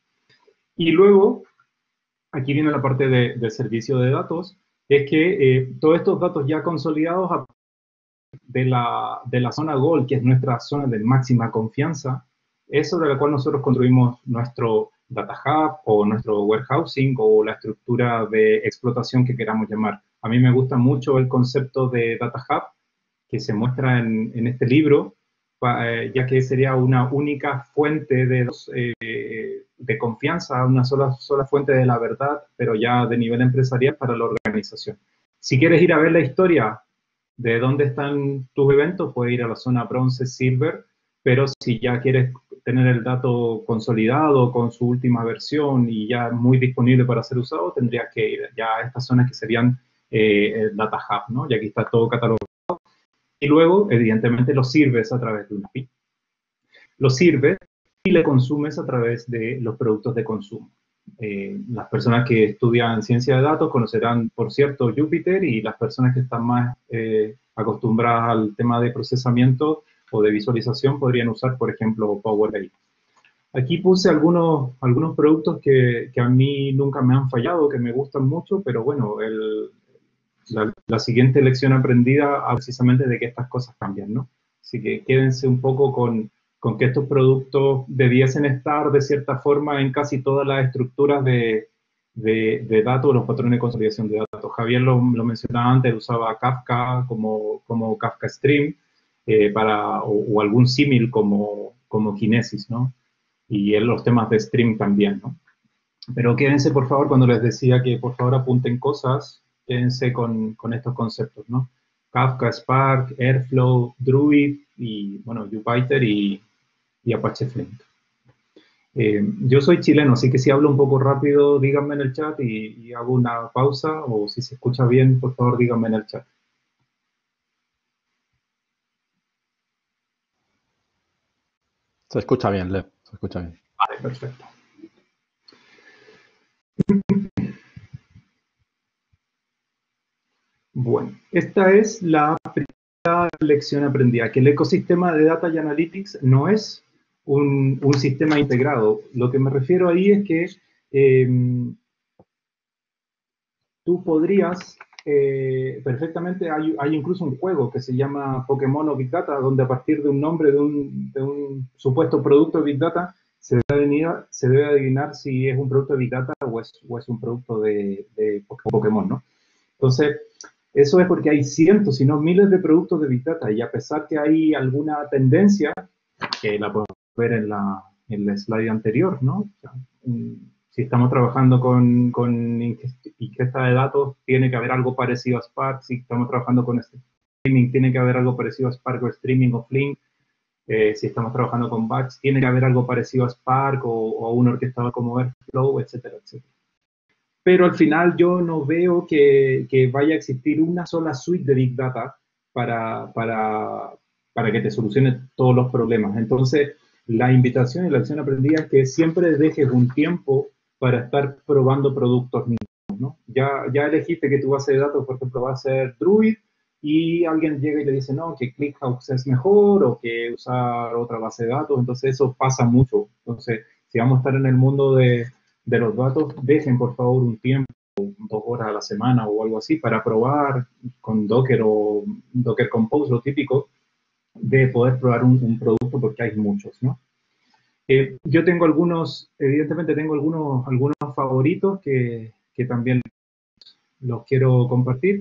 Y luego, aquí viene la parte de, de servicio de datos, es que eh, todos estos datos ya consolidados de la, de la zona gold, que es nuestra zona de máxima confianza, es sobre la cual nosotros construimos nuestro Data Hub o nuestro warehousing o la estructura de explotación que queramos llamar. A mí me gusta mucho el concepto de Data Hub que se muestra en, en este libro, eh, ya que sería una única fuente de, eh, de confianza, una sola, sola fuente de la verdad, pero ya de nivel empresarial para la organización. Si quieres ir a ver la historia de dónde están tus eventos, puedes ir a la zona bronce, silver, pero si ya quieres tener el dato consolidado con su última versión y ya muy disponible para ser usado, tendrías que ir ya a estas zonas que serían eh, el Data Hub, ¿no? Y aquí está todo catalogado. Y luego, evidentemente, lo sirves a través de una A P I. Lo sirves y le consumes a través de los productos de consumo. Eh, las personas que estudian ciencia de datos conocerán, por cierto, Jupyter, y las personas que están más eh, acostumbradas al tema de procesamiento o de visualización podrían usar, por ejemplo, Power B I. Aquí puse algunos, algunos productos que, que a mí nunca me han fallado, que me gustan mucho, pero bueno, el, la, la siguiente lección aprendida habla precisamente de que estas cosas cambian, ¿no? Así que quédense un poco con, con que estos productos debiesen estar de cierta forma en casi todas las estructuras de, de, de datos, los patrones de consolidación de datos. Javier lo, lo mencionaba antes, usaba Kafka como, como Kafka Stream, eh, para, o, o algún símil como, como Kinesis, ¿no? Y en los temas de stream también, ¿no? Pero quédense, por favor, cuando les decía que por favor apunten cosas, quédense con, con estos conceptos, ¿no? Kafka, Spark, Airflow, Druid, y, bueno, Jupyter y, y Apache Flink. Eh, yo soy chileno, así que si hablo un poco rápido, díganme en el chat y, y hago una pausa, o si se escucha bien, por favor, díganme en el chat. Se escucha bien, Leo, se escucha bien. Vale, perfecto. Bueno, esta es la primera lección aprendida, que el ecosistema de Data y Analytics no es un, un sistema integrado. Lo que me refiero ahí es que eh, tú podrías, eh, perfectamente, hay, hay incluso un juego que se llama Pokémon o Big Data, donde a partir de un nombre de un, de un supuesto producto de Big Data, se debe, adivinar, se debe adivinar si es un producto de Big Data o es, o es un producto de, de Pokémon, ¿no? Entonces, eso es porque hay cientos, si no miles de productos de Big Data, y a pesar que hay alguna tendencia, que la podemos ver en la, en la slide anterior, ¿no? O sea, si estamos trabajando con, con ingesta de datos, tiene que haber algo parecido a Spark. Si estamos trabajando con streaming, tiene que haber algo parecido a Spark o Streaming o Flink. Eh, si estamos trabajando con batch, tiene que haber algo parecido a Spark o, o a un orquestador como Airflow, etcétera, etcétera. Pero al final yo no veo que, que vaya a existir una sola suite de Big Data para, para, para que te solucione todos los problemas. Entonces, la invitación y la acción aprendida es que siempre dejes un tiempo para estar probando productos nuevos, ¿no? Ya, ya elegiste que tu base de datos, por ejemplo, va a ser Druid, y alguien llega y le dice, no, que ClickHouse es mejor, o que usar otra base de datos. Entonces, eso pasa mucho. Entonces, si vamos a estar en el mundo de de los datos, dejen por favor un tiempo, dos horas a la semana o algo así, para probar con Docker o Docker Compose, lo típico, de poder probar un, un producto, porque hay muchos, ¿no? Eh, yo tengo algunos, evidentemente tengo algunos, algunos favoritos que, que también los quiero compartir,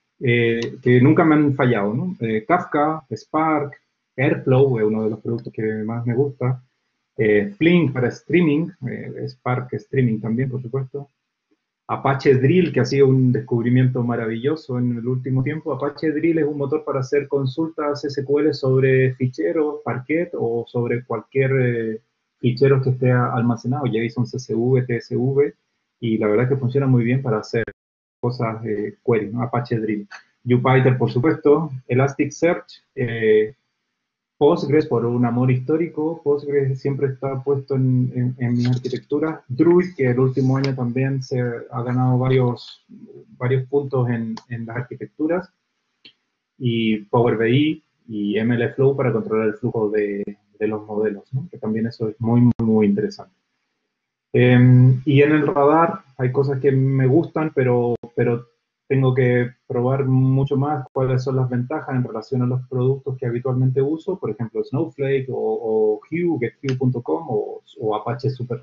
eh, que nunca me han fallado, ¿no? Eh, Kafka, Spark, Airflow es uno de los productos que más me gusta. Eh, Flink para streaming, eh, Spark Streaming también, por supuesto. Apache Drill, que ha sido un descubrimiento maravilloso en el último tiempo. Apache Drill es un motor para hacer consultas S Q L sobre ficheros, Parquet, o sobre cualquier eh, fichero que esté almacenado, JSON, C S V, T S V, y la verdad es que funciona muy bien para hacer cosas eh, query, ¿no? Apache Drill. Jupyter, por supuesto. Elasticsearch, eh, Postgres, por un amor histórico. Postgres siempre está puesto en, en, en mi arquitectura. Druid, que el último año también se ha ganado varios, varios puntos en, en las arquitecturas. Y Power B I y MLflow para controlar el flujo de, de los modelos, ¿no? Que también eso es muy, muy, muy interesante. Eh, y en el radar hay cosas que me gustan, pero, pero tengo que probar mucho más cuáles son las ventajas en relación a los productos que habitualmente uso, por ejemplo, Snowflake o, o Hue, gethue punto com o, o Apache Super.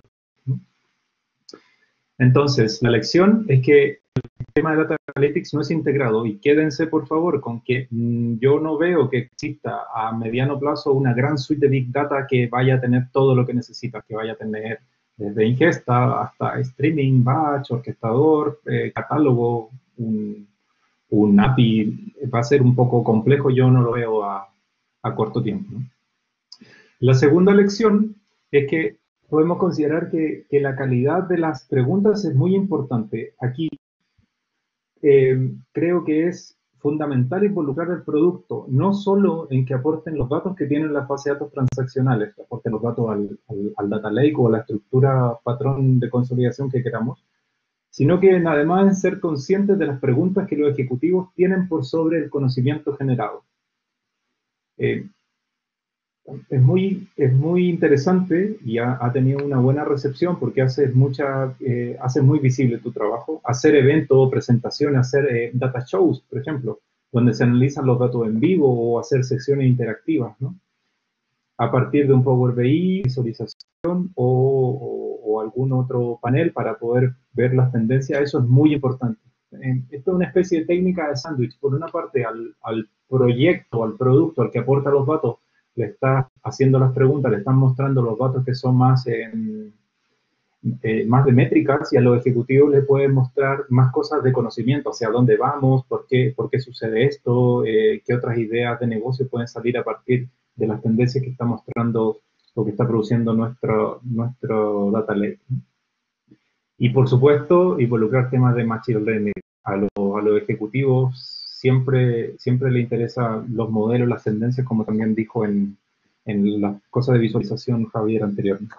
Entonces, la lección es que el sistema de Data Analytics no es integrado, y quédense, por favor, con que mmm, yo no veo que exista a mediano plazo una gran suite de Big Data que vaya a tener todo lo que necesita, que vaya a tener desde ingesta hasta streaming, batch, orquestador, eh, catálogo, un, un A P I. Va a ser un poco complejo, yo no lo veo a, a corto tiempo, ¿no? La segunda lección es que podemos considerar que, que la calidad de las preguntas es muy importante. Aquí eh, creo que es fundamental involucrar el producto, no solo en que aporten los datos que tienen las bases de datos transaccionales, que aporten los datos al, al, al data lake o a la estructura patrón de consolidación que queramos, sino que además en ser conscientes de las preguntas que los ejecutivos tienen por sobre el conocimiento generado. Eh, es muy, es muy interesante y ha, ha tenido una buena recepción porque haces mucha, eh, haces muy visible tu trabajo. Hacer eventos, presentaciones, hacer eh, data shows, por ejemplo, donde se analizan los datos en vivo o hacer secciones interactivas, ¿no? A partir de un Power B I, visualización o, o, o algún otro panel para poder ver las tendencias, eso es muy importante. Esto es una especie de técnica de sándwich. Por una parte, al, al proyecto, al producto, al que aporta los datos, le está haciendo las preguntas, le están mostrando los datos que son más, eh, eh, más de métricas, y a los ejecutivos le pueden mostrar más cosas de conocimiento, hacia dónde vamos, por qué, por qué sucede esto, eh, qué otras ideas de negocio pueden salir a partir de las tendencias que está mostrando o que está produciendo nuestro, nuestro data lake. Y por supuesto, involucrar temas de machine learning. A, lo, a los ejecutivos siempre, siempre le interesan los modelos, las tendencias, como también dijo en, en las cosas de visualización Javier anteriormente.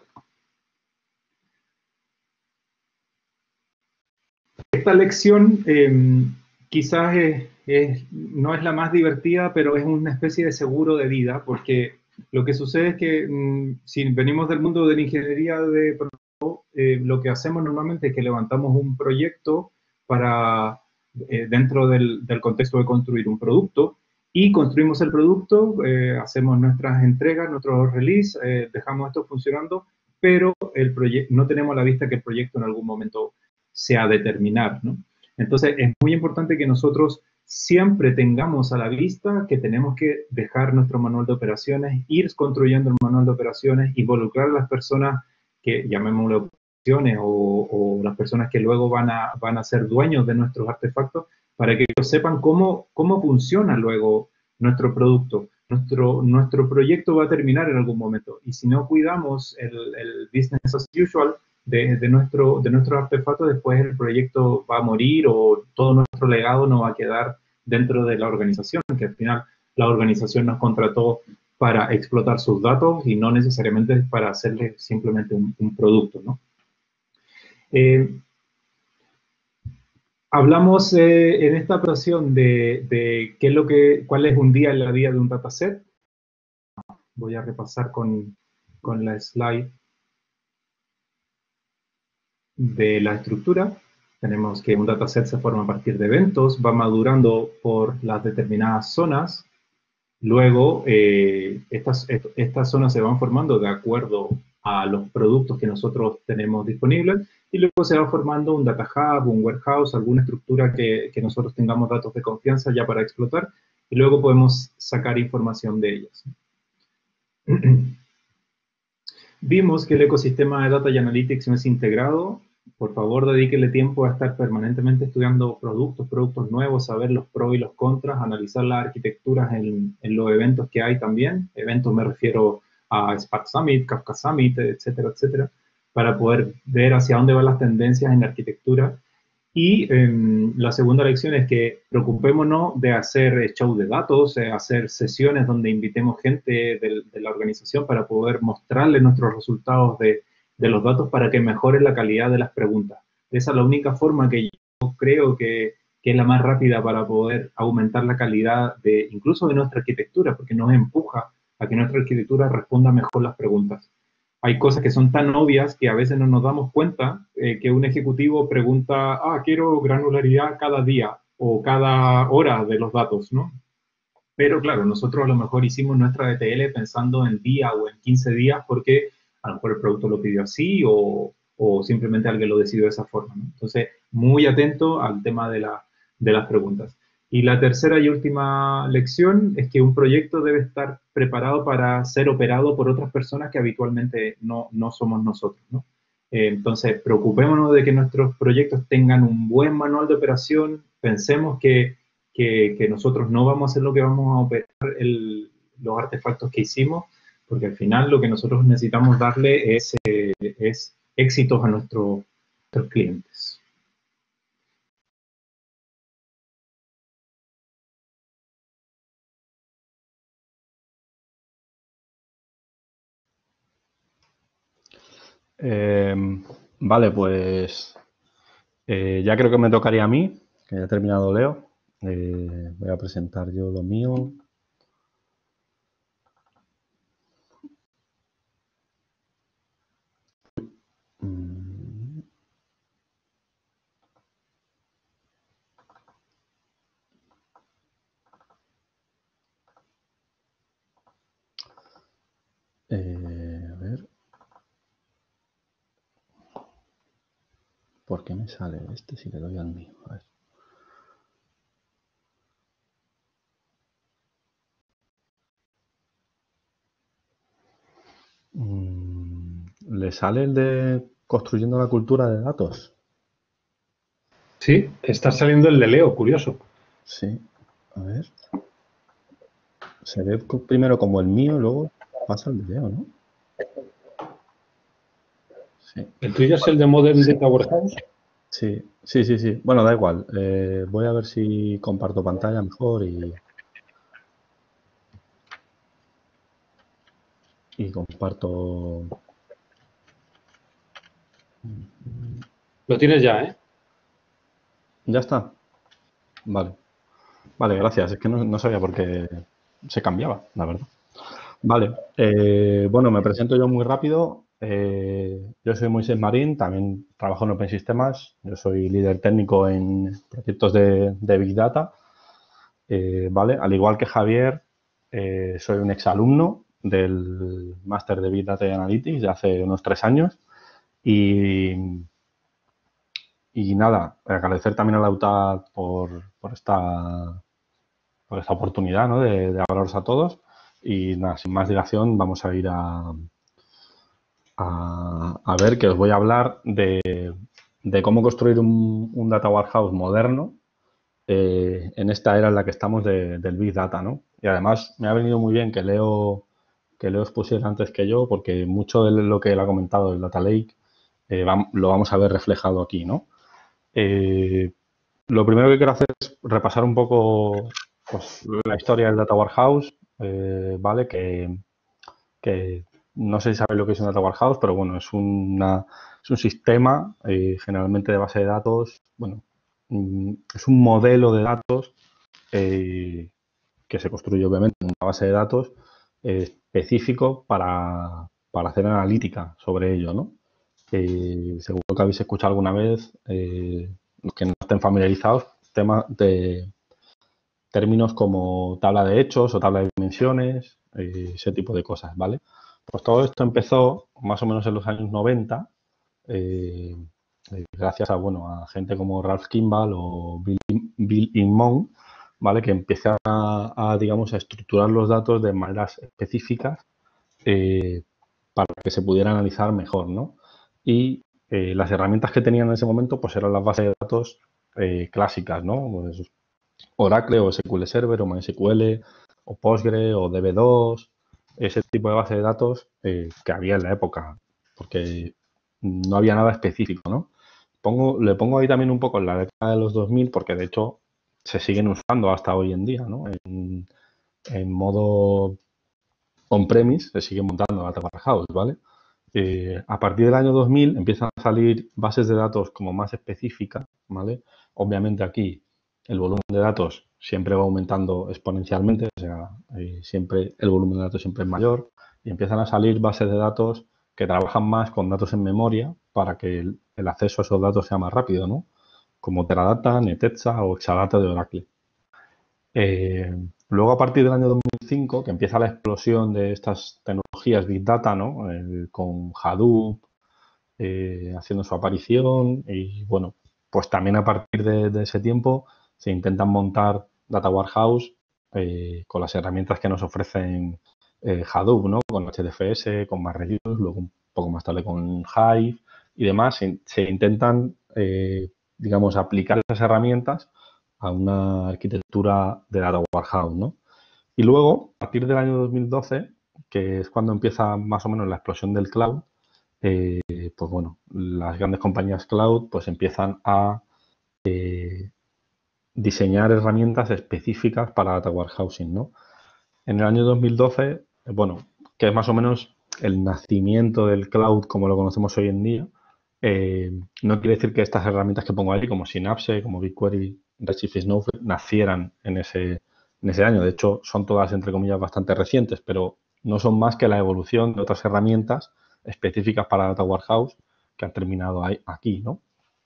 Esta lección eh, quizás es, es, no es la más divertida, pero es una especie de seguro de vida, porque lo que sucede es que mmm, si venimos del mundo de la ingeniería de producto, eh, lo que hacemos normalmente es que levantamos un proyecto para, eh, dentro del, del contexto de construir un producto, y construimos el producto, eh, hacemos nuestras entregas, nuestros release, eh, dejamos esto funcionando, pero el no tenemos a la vista que el proyecto en algún momento se ha de terminar, ¿no? Entonces, es muy importante que nosotros siempre tengamos a la vista que tenemos que dejar nuestro manual de operaciones, ir construyendo el manual de operaciones, involucrar a las personas que, llamémoslo operaciones, o, o las personas que luego van a, van a ser dueños de nuestros artefactos, para que ellos sepan cómo, cómo funciona luego nuestro producto. Nuestro, nuestro proyecto va a terminar en algún momento, y si no cuidamos el, el business as usual de, de, nuestro, de nuestros artefactos, después el proyecto va a morir o todo nuestro legado no va a quedar dentro de la organización, que al final la organización nos contrató para explotar sus datos y no necesariamente para hacerle simplemente un, un producto, ¿no? Eh, hablamos eh, en esta ocasión de, de qué es lo que, cuál es un día en la vida de un dataset. Voy a repasar con, con la slide de la estructura. Tenemos que un dataset se forma a partir de eventos, va madurando por las determinadas zonas. Luego, eh, estas, estas zonas se van formando de acuerdo a los productos que nosotros tenemos disponibles, y luego se va formando un data hub, un warehouse, alguna estructura que, que nosotros tengamos datos de confianza ya para explotar, y luego podemos sacar información de ellas. Vimos que el ecosistema de Data y Analytics no es integrado. Por favor, dedíquele tiempo a estar permanentemente estudiando productos, productos nuevos, saber los pros y los contras, analizar las arquitecturas en, en los eventos que hay también. Eventos me refiero a Spark Summit, Kafka Summit, etcétera, etcétera, para poder ver hacia dónde van las tendencias en la arquitectura. Y eh, la segunda lección es que preocupémonos de hacer show de datos, eh, hacer sesiones donde invitemos gente de, de la organización para poder mostrarles nuestros resultados de, de los datos para que mejore la calidad de las preguntas. Esa es la única forma que yo creo que, que es la más rápida para poder aumentar la calidad de, incluso de nuestra arquitectura, porque nos empuja a que nuestra arquitectura responda mejor las preguntas. Hay cosas que son tan obvias que a veces no nos damos cuenta, eh, que un ejecutivo pregunta, ah, quiero granularidad cada día o cada hora de los datos, ¿no? Pero claro, nosotros a lo mejor hicimos nuestra D T L pensando en día o en quince días porque a lo mejor el producto lo pidió así o, o simplemente alguien lo decidió de esa forma, ¿no? Entonces, muy atento al tema de, la, de las preguntas. Y la tercera y última lección es que un proyecto debe estar preparado para ser operado por otras personas que habitualmente no, no somos nosotros, ¿no? Eh, entonces, preocupémonos de que nuestros proyectos tengan un buen manual de operación, pensemos que, que, que nosotros no vamos a hacer lo que vamos a operar el, los artefactos que hicimos, porque al final lo que nosotros necesitamos darle es, eh, es éxitos a nuestro, nuestros clientes. Eh, vale, pues eh, ya creo que me tocaría a mí, que ya he terminado Leo. Eh, voy a presentar yo lo mío. ¿por qué me sale este si le doy al mío? A ver. Mm, ¿Le sale el de construyendo la cultura de datos? Sí, está saliendo el de Leo, curioso. Sí, a ver. Se ve co- primero como el mío, luego pasa el de Leo, ¿no? Sí, ¿El tuyo es el de Modern Data Warehouse? sí, sí, sí, sí. Bueno, da igual. Eh, voy a ver si comparto pantalla mejor y, y comparto. Lo tienes ya, ¿eh? Ya está. Vale. Vale, gracias. Es que no, no sabía por qué se cambiaba, la verdad. Vale. eh, bueno, me presento yo muy rápido. Eh, yo soy Moisés Marín, también trabajo en Open Sistemas. Yo soy líder técnico en proyectos de, de Big Data. Eh, ¿vale? Al igual que Javier, eh, soy un exalumno del máster de Big Data y Analytics de hace unos tres años. Y, y nada, agradecer también a la U T A D por, por esta, por esta oportunidad, ¿no? de, de hablaros a todos. Y nada, sin más dilación, vamos a ir a, a, a ver que os voy a hablar de, de cómo construir un, un Data Warehouse moderno eh, en esta era en la que estamos de, del Big Data, ¿no? Y además me ha venido muy bien que Leo, que Leo os pusiera antes que yo, porque mucho de lo que él ha comentado del Data Lake eh, va, lo vamos a ver reflejado aquí, ¿no? Eh, lo primero que quiero hacer es repasar un poco pues, la historia del Data Warehouse, eh, ¿vale? Que, que no sé si sabéis lo que es un Data Warehouse, pero bueno, es, una, es un sistema eh, generalmente de base de datos, bueno, mm, es un modelo de datos eh, que se construye obviamente en una base de datos eh, específico para, para hacer analítica sobre ello, ¿no? Eh, seguro que habéis escuchado alguna vez, eh, los que no estén familiarizados, temas de términos como tabla de hechos o tabla de dimensiones, eh, ese tipo de cosas, ¿vale? Pues todo esto empezó más o menos en los años noventa, eh, eh, gracias a, bueno, a gente como Ralph Kimball o Bill, Bill Inmon, ¿vale? Que empiezan a, a, digamos, a estructurar los datos de maneras específicas eh, para que se pudiera analizar mejor, ¿no? Y eh, las herramientas que tenían en ese momento pues eran las bases de datos eh, clásicas, ¿no? Pues Oracle o S Q L Server o MySQL o Postgre o D B dos, ese tipo de base de datos eh, que había en la época, porque no había nada específico, ¿no? Pongo, le pongo ahí también un poco en la década de los dos mil porque de hecho se siguen usando hasta hoy en día, ¿no? En, en modo on-premise se sigue montando Data Warehouse, ¿vale? Eh, a partir del año dos mil empiezan a salir bases de datos como más específicas, ¿vale? Obviamente aquí el volumen de datos siempre va aumentando exponencialmente, o sea, eh, siempre el volumen de datos siempre es mayor y empiezan a salir bases de datos que trabajan más con datos en memoria para que el, el acceso a esos datos sea más rápido, ¿no? Como Teradata, Netezza o Exadata de Oracle. Eh, luego, a partir del año dos mil cinco, que empieza la explosión de estas tecnologías Big Data, ¿no? Eh, con Hadoop eh, haciendo su aparición y, bueno, pues también a partir de, de ese tiempo se intentan montar Data Warehouse eh, con las herramientas que nos ofrecen eh, Hadoop, ¿no? Con H D F S, con MapReduce, luego un poco más tarde con Hive y demás. Se, se intentan, eh, digamos, aplicar esas herramientas a una arquitectura de Data Warehouse, ¿no? Y luego, a partir del año dos mil doce, que es cuando empieza más o menos la explosión del cloud, eh, pues bueno, las grandes compañías cloud pues empiezan a eh, diseñar herramientas específicas para Data Warehousing, ¿no? En el año dos mil doce, eh, bueno, que es más o menos el nacimiento del cloud como lo conocemos hoy en día, eh, no quiere decir que estas herramientas que pongo ahí, como Synapse, como BigQuery, Redshift y Snowflake, nacieran en ese, en ese año. De hecho, son todas, entre comillas, bastante recientes, pero no son más que la evolución de otras herramientas específicas para Data Warehouse que han terminado ahí, aquí, ¿no?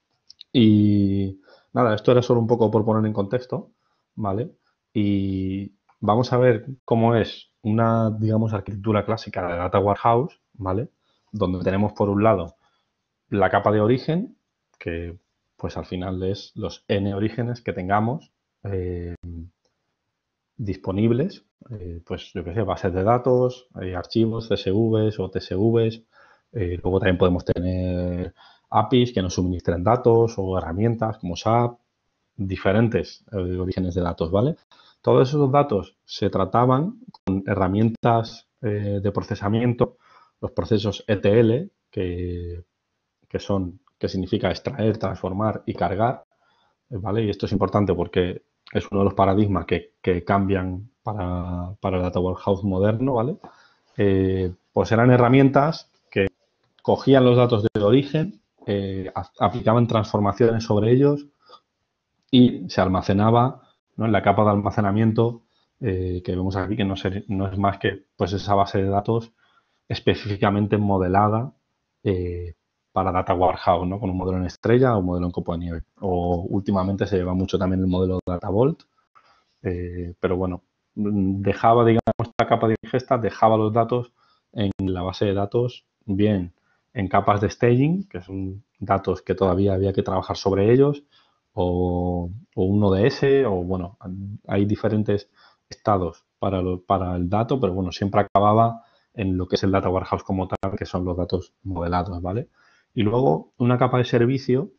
Y nada, esto era solo un poco por poner en contexto, ¿vale? Y vamos a ver cómo es una, digamos, arquitectura clásica de Data Warehouse, ¿vale? Donde tenemos por un lado la capa de origen, que pues al final es los n orígenes que tengamos eh, disponibles, eh, pues yo qué sé, bases de datos, eh, archivos, C S Vs o T S Vs. Eh, luego también podemos tener A P Is que nos suministren datos o herramientas como S A P, diferentes eh, orígenes de datos, ¿vale? Todos esos datos se trataban con herramientas eh, de procesamiento, los procesos E T L, que, que son, que significa extraer, transformar y cargar, ¿vale? Y esto es importante porque es uno de los paradigmas que, que cambian para, para el Data Warehouse moderno, ¿vale? Eh, pues eran herramientas que cogían los datos de origen, eh, aplicaban transformaciones sobre ellos y se almacenaba, ¿no?, en la capa de almacenamiento eh, que vemos aquí, que no, ser, no es más que pues esa base de datos específicamente modelada eh, para Data Warehouse, ¿no?, con un modelo en estrella o un modelo en copo de nieve. O últimamente se lleva mucho también el modelo Data Vault, eh, pero bueno, dejaba, digamos, esta capa de ingesta, dejaba los datos en la base de datos, bien en capas de staging, que son datos que todavía había que trabajar sobre ellos, o, o un O D S, o bueno, hay diferentes estados para, lo, para el dato, pero bueno, siempre acababa en lo que es el Data Warehouse como tal, que son los datos modelados, ¿vale? Y luego una capa de servicio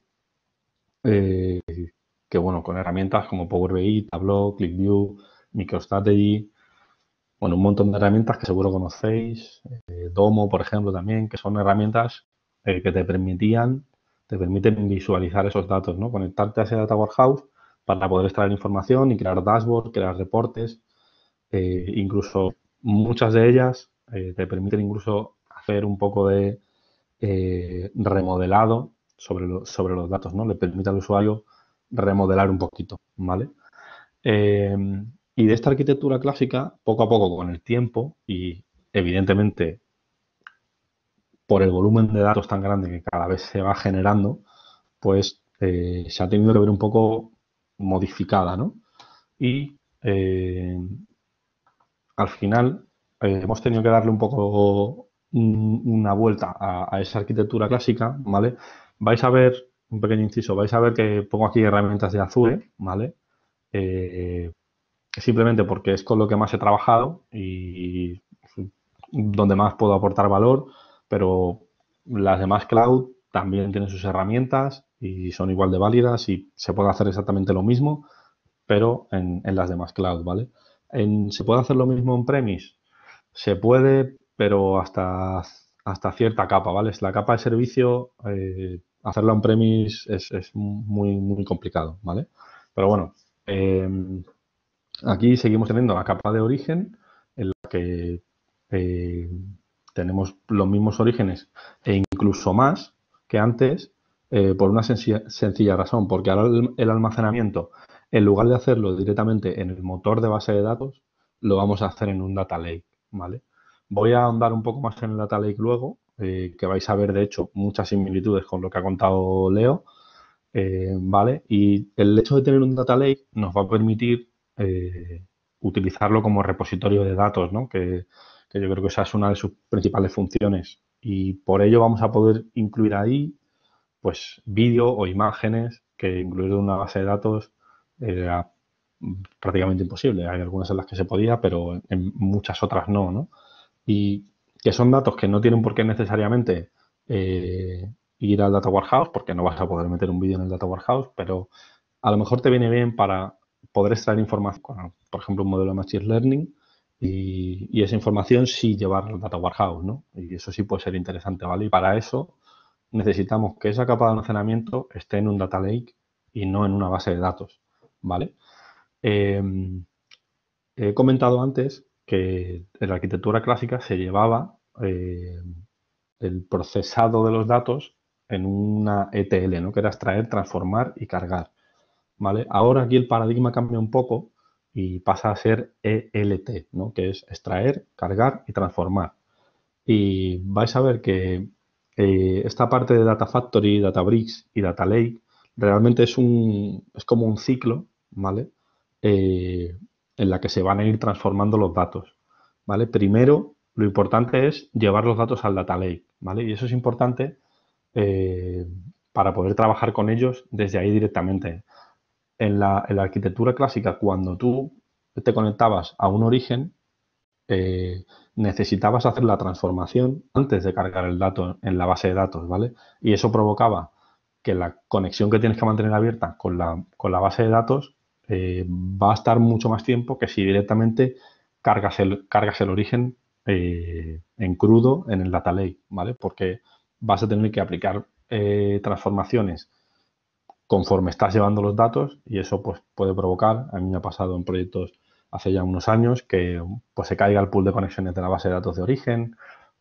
eh, que, bueno, con herramientas como Power B I, Tableau, ClickView, MicroStrategy, bueno, un montón de herramientas que seguro conocéis, eh, Domo, por ejemplo, también, que son herramientas eh, que te permitían, te permiten visualizar esos datos, ¿no? Conectarte a ese Data Warehouse para poder extraer información y crear dashboards, crear reportes, eh, incluso muchas de ellas eh, te permiten incluso hacer un poco de eh, remodelado sobre, lo, sobre los datos, ¿no? Le permite al usuario remodelar un poquito, ¿vale? Eh, y de esta arquitectura clásica, poco a poco con el tiempo y evidentemente por el volumen de datos tan grande que cada vez se va generando, pues eh, se ha tenido que ver un poco modificada, ¿no? Y eh, al final eh, hemos tenido que darle un poco un, una vuelta a, a esa arquitectura clásica, ¿vale? Vais a ver, un pequeño inciso, vais a ver que pongo aquí herramientas de Azure, ¿vale? Eh, simplemente porque es con lo que más he trabajado y donde más puedo aportar valor, pero las demás cloud también tienen sus herramientas y son igual de válidas y se puede hacer exactamente lo mismo, pero en, en las demás cloud, ¿vale? En, ¿se puede hacer lo mismo en premise? Se puede, pero hasta, hasta cierta capa, ¿vale? Es la capa de servicio, eh, hacerla en premise es, es muy, muy complicado, ¿vale? Pero bueno, eh, aquí seguimos teniendo la capa de origen en la que eh, tenemos los mismos orígenes e incluso más que antes eh, por una sencilla, sencilla razón, porque ahora el, el almacenamiento, en lugar de hacerlo directamente en el motor de base de datos, lo vamos a hacer en un data lake, ¿vale? Voy a ahondar un poco más en el data lake luego, eh, que vais a ver de hecho muchas similitudes con lo que ha contado Leo, eh, ¿vale? Y el hecho de tener un data lake nos va a permitir eh, utilizarlo como repositorio de datos, ¿no? Que, que yo creo que esa es una de sus principales funciones. Y por ello vamos a poder incluir ahí, pues, vídeo o imágenes que incluir en una base de datos era prácticamente imposible. Hay algunas en las que se podía, pero en muchas otras no, ¿no? Y que son datos que no tienen por qué necesariamente eh, ir al Data Warehouse, porque no vas a poder meter un vídeo en el Data Warehouse, pero a lo mejor te viene bien para poder extraer información, por ejemplo, un modelo de Machine Learning, y, y esa información sí llevarla al Data Warehouse, ¿no? Y eso sí puede ser interesante, ¿vale? Y para eso necesitamos que esa capa de almacenamiento esté en un Data Lake y no en una base de datos, ¿vale? Eh, he comentado antes que en la arquitectura clásica se llevaba eh, el procesado de los datos en una E T L, ¿no? Que era extraer, transformar y cargar, ¿vale? Ahora aquí el paradigma cambia un poco y pasa a ser E L T, ¿no? Que es extraer, cargar y transformar. Y vais a ver que eh, esta parte de Data Factory, Databricks y Data Lake realmente es, un, es como un ciclo, ¿vale? Eh, en la que se van a ir transformando los datos, ¿vale? Primero, lo importante es llevar los datos al Data Lake, ¿vale? Y eso es importante eh, para poder trabajar con ellos desde ahí directamente. En la, en la arquitectura clásica, cuando tú te conectabas a un origen, eh, necesitabas hacer la transformación antes de cargar el dato en la base de datos, ¿vale? Y eso provocaba que la conexión que tienes que mantener abierta con la, con la base de datos eh, va a estar mucho más tiempo que si directamente cargas el, cargas el origen eh, en crudo en el data lake, ¿vale? Porque vas a tener que aplicar eh, transformaciones conforme estás llevando los datos y eso pues puede provocar, a mí me ha pasado en proyectos hace ya unos años, que pues se caiga el pool de conexiones de la base de datos de origen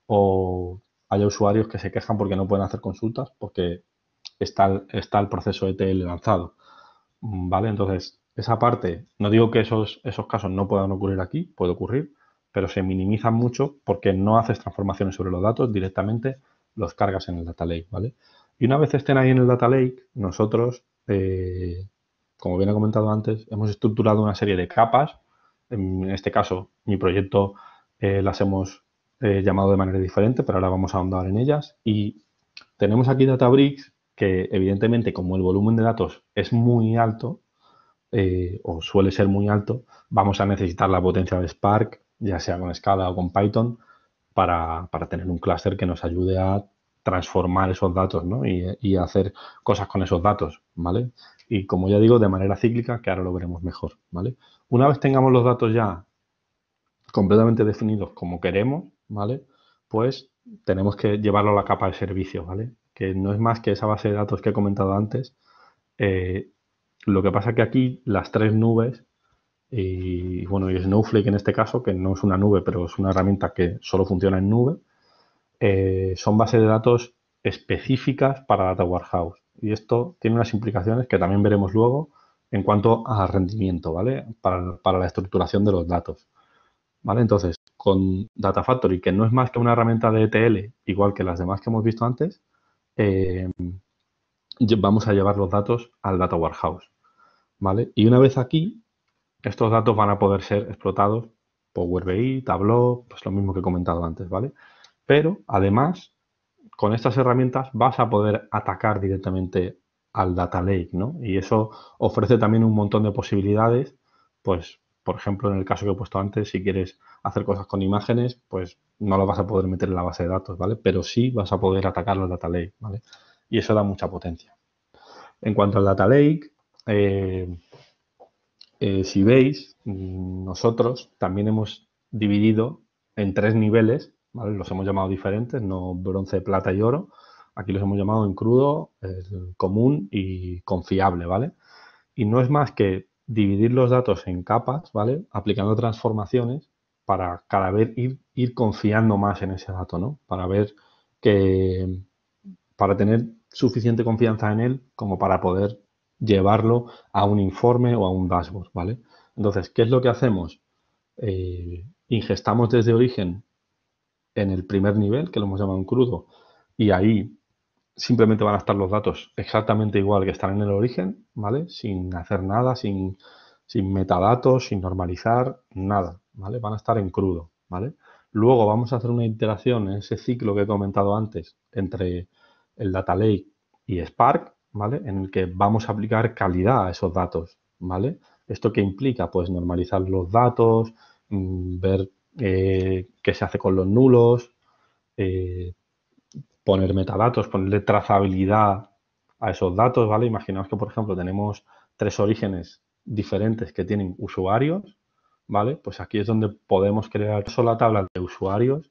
o haya usuarios que se quejan porque no pueden hacer consultas porque está el, está el proceso E T L lanzado, ¿vale? Entonces, esa parte, no digo que esos, esos casos no puedan ocurrir aquí, puede ocurrir, pero se minimizan mucho porque no haces transformaciones sobre los datos, directamente los cargas en el data lake, ¿vale? Y una vez estén ahí en el data lake, nosotros, eh, como bien he comentado antes, hemos estructurado una serie de capas. En este caso, mi proyecto eh, las hemos eh, llamado de manera diferente, pero ahora vamos a ahondar en ellas. Y tenemos aquí Databricks, que evidentemente, como el volumen de datos es muy alto, eh, o suele ser muy alto, vamos a necesitar la potencia de Spark, ya sea con Scala o con Python, para, para tener un clúster que nos ayude a transformar esos datos, ¿no? y, y hacer cosas con esos datos, ¿vale? Y como ya digo, de manera cíclica, que ahora lo veremos mejor, ¿vale? Una vez tengamos los datos ya completamente definidos como queremos, ¿vale? Pues tenemos que llevarlo a la capa de servicios, ¿vale? Que no es más que esa base de datos que he comentado antes. Eh, lo que pasa que aquí las tres nubes y, bueno, y Snowflake en este caso, que no es una nube, pero es una herramienta que solo funciona en nube, eh, son bases de datos específicas para Data Warehouse. Y esto tiene unas implicaciones que también veremos luego en cuanto a rendimiento, ¿vale? Para, para la estructuración de los datos, ¿vale? Entonces, con Data Factory, que no es más que una herramienta de E T L, igual que las demás que hemos visto antes, eh, vamos a llevar los datos al Data Warehouse, ¿vale? Y una vez aquí, estos datos van a poder ser explotados Power B I, Tableau, pues lo mismo que he comentado antes, ¿vale? Pero, además, con estas herramientas vas a poder atacar directamente al Data Lake, ¿no? Y eso ofrece también un montón de posibilidades, pues, por ejemplo, en el caso que he puesto antes, si quieres hacer cosas con imágenes, pues no lo vas a poder meter en la base de datos, ¿vale? Pero sí vas a poder atacar al Data Lake, ¿vale? Y eso da mucha potencia. En cuanto al Data Lake, eh, eh, si veis, nosotros también hemos dividido en tres niveles, ¿vale? Los hemos llamado diferentes, no bronce, plata y oro. Aquí los hemos llamado en crudo, el común y confiable, ¿vale? Y no es más que dividir los datos en capas, ¿vale? Aplicando transformaciones para cada vez ir, ir confiando más en ese dato, ¿no? Para ver que, para tener suficiente confianza en él como para poder llevarlo a un informe o a un dashboard, ¿vale? Entonces, ¿qué es lo que hacemos? Eh, ingestamos desde origen en el primer nivel, que lo hemos llamado en crudo, y ahí simplemente van a estar los datos exactamente igual que están en el origen, ¿vale? Sin hacer nada, sin, sin metadatos, sin normalizar, nada, ¿vale? Van a estar en crudo, ¿vale? Luego vamos a hacer una iteración en ese ciclo que he comentado antes entre el Data Lake y Spark, ¿vale? En el que vamos a aplicar calidad a esos datos, ¿vale? ¿Esto qué implica? Pues normalizar los datos, mmm, ver eh, qué se hace con los nulos, eh, poner metadatos, ponerle trazabilidad a esos datos, ¿vale? Imaginaos que, por ejemplo, tenemos tres orígenes diferentes que tienen usuarios, ¿vale? Pues aquí es donde podemos crear una sola tabla de usuarios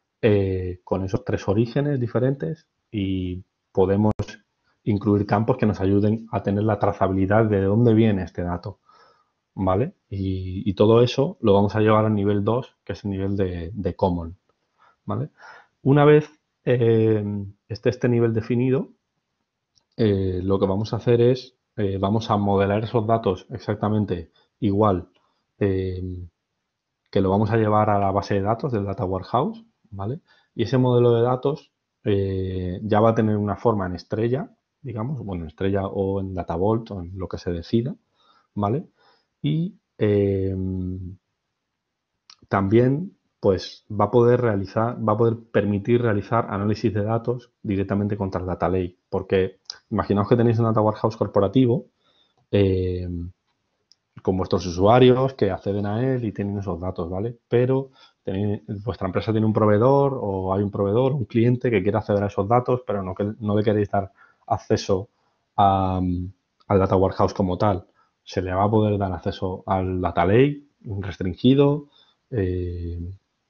eh, con esos tres orígenes diferentes y podemos incluir campos que nos ayuden a tener la trazabilidad de dónde viene este dato, ¿vale? Y, y todo eso lo vamos a llevar al nivel dos, que es el nivel de, de common, ¿vale? Una vez eh, esté este nivel definido, eh, lo que vamos a hacer es, eh, vamos a modelar esos datos exactamente igual eh, que lo vamos a llevar a la base de datos del Data Warehouse, ¿vale? Y ese modelo de datos eh, ya va a tener una forma en estrella, digamos, bueno, en estrella o en Data Vault o en lo que se decida, ¿vale? Y eh, también pues va a poder realizar, va a poder permitir realizar análisis de datos directamente contra el Data Lake. Porque imaginaos que tenéis un Data Warehouse corporativo eh, con vuestros usuarios que acceden a él y tienen esos datos, ¿vale? Pero tenéis, vuestra empresa tiene un proveedor o hay un proveedor, un cliente que quiere acceder a esos datos, pero no, que, no le queréis dar acceso a, al Data Warehouse como tal. Se le va a poder dar acceso al Data Lake restringido eh,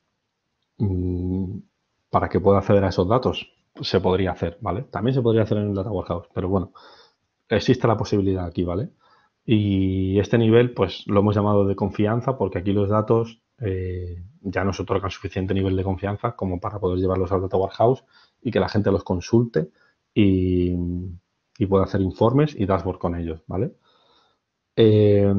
para que pueda acceder a esos datos. Se podría hacer, ¿vale? También se podría hacer en el Data Warehouse, pero bueno, existe la posibilidad aquí, ¿vale? Y este nivel, pues lo hemos llamado de confianza porque aquí los datos eh, ya nos otorgan suficiente nivel de confianza como para poder llevarlos al Data Warehouse y que la gente los consulte y, y pueda hacer informes y dashboard con ellos, ¿vale? Eh,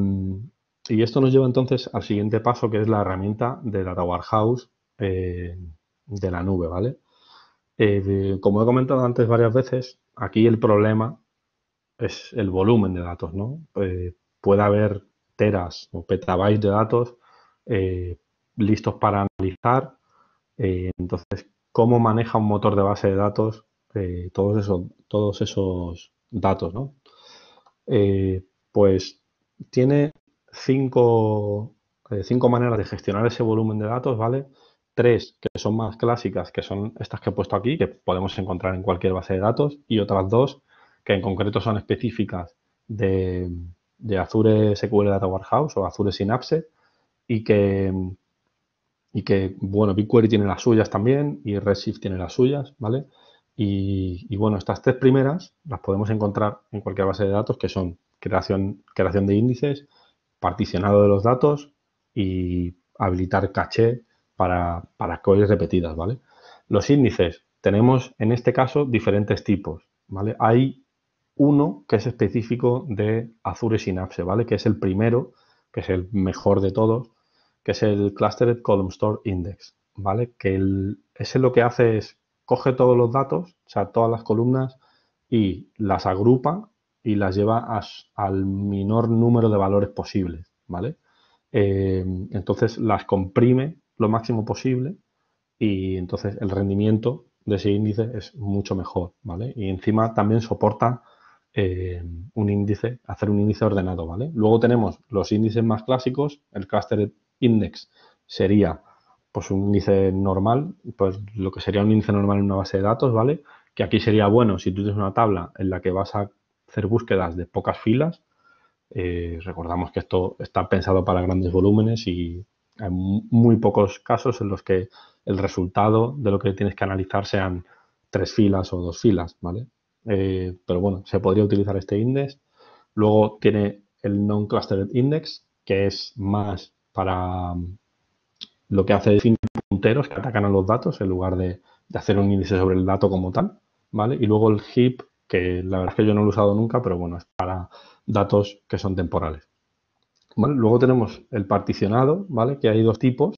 y esto nos lleva entonces al siguiente paso, que es la herramienta de Data Warehouse eh, de la nube, ¿vale? Eh, de, como he comentado antes varias veces, aquí el problema es el volumen de datos, ¿no? Eh, puede haber teras o petabytes de datos eh, listos para analizar. Eh, entonces, ¿cómo maneja un motor de base de datos eh, todos esos, todos esos datos, ¿no? Eh, pues tiene cinco, eh, cinco maneras de gestionar ese volumen de datos, ¿vale? Tres que son más clásicas, que son estas que he puesto aquí, que podemos encontrar en cualquier base de datos, y otras dos que en concreto son específicas de, de Azure S Q L Data Warehouse o Azure Synapse y que, y que, bueno, BigQuery tiene las suyas también y Redshift tiene las suyas, ¿vale? Y, y, bueno, estas tres primeras las podemos encontrar en cualquier base de datos, que son creación, creación de índices, particionado de los datos y habilitar caché para, para queries repetidas, ¿vale? Los índices, tenemos en este caso diferentes tipos, ¿vale? Hay uno que es específico de Azure Synapse, ¿vale? Que es el primero, que es el mejor de todos, que es el Clustered Column Store Index, ¿vale? Que el, ese lo que hace es coge todos los datos, o sea, todas las columnas y las agrupa y las lleva a, al menor número de valores posibles, ¿vale? Eh, entonces las comprime lo máximo posible y entonces el rendimiento de ese índice es mucho mejor, ¿vale? Y encima también soporta eh, un índice, hacer un índice ordenado, ¿vale? Luego tenemos los índices más clásicos, el Clustered Index sería pues un índice normal, pues lo que sería un índice normal en una base de datos, ¿vale? Que aquí sería bueno si tú tienes una tabla en la que vas a hacer búsquedas de pocas filas. Eh, recordamos que esto está pensado para grandes volúmenes y hay muy pocos casos en los que el resultado de lo que tienes que analizar sean tres filas o dos filas, ¿vale? Eh, pero bueno, se podría utilizar este índice. Luego tiene el Non-Clustered Index, que es más para lo que hace es definir punteros que atacan a los datos en lugar de, de hacer un índice sobre el dato como tal, ¿vale? Y luego el heap, que la verdad es que yo no lo he usado nunca, pero bueno, es para datos que son temporales. ¿Vale? Luego tenemos el particionado, ¿vale? Que hay dos tipos.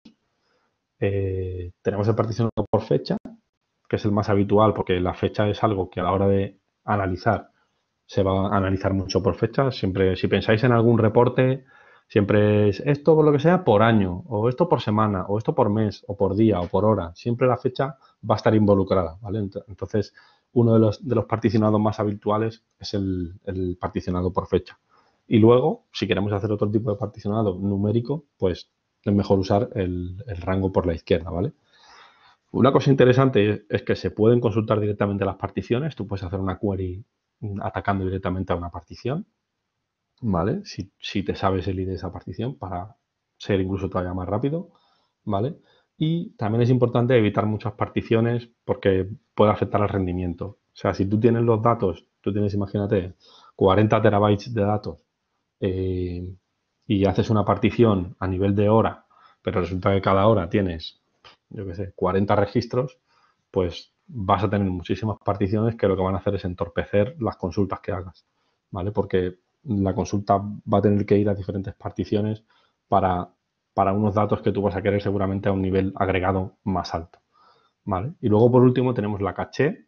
Eh, tenemos el particionado por fecha, que es el más habitual porque la fecha es algo que a la hora de analizar se va a analizar mucho por fecha. Siempre, si pensáis en algún reporte, siempre es esto por lo que sea por año, o esto por semana, o esto por mes, o por día, o por hora. Siempre la fecha va a estar involucrada, ¿vale? Entonces, uno de los, de los particionados más habituales es el, el particionado por fecha. Y luego, si queremos hacer otro tipo de particionado numérico, pues es mejor usar el, el rango por la izquierda, ¿vale? Una cosa interesante es que se pueden consultar directamente las particiones. Tú puedes hacer una query atacando directamente a una partición, ¿vale? Si, si te sabes el I D de esa partición para ser incluso todavía más rápido, ¿vale? Y también es importante evitar muchas particiones porque puede afectar al rendimiento. O sea, si tú tienes los datos, tú tienes, imagínate, cuarenta terabytes de datos eh, y haces una partición a nivel de hora, pero resulta que cada hora tienes, yo qué sé, cuarenta registros, pues vas a tener muchísimas particiones que lo que van a hacer es entorpecer las consultas que hagas, ¿vale? Porque la consulta va a tener que ir a diferentes particiones para, para unos datos que tú vas a querer seguramente a un nivel agregado más alto, ¿vale? Y luego, por último, tenemos la caché,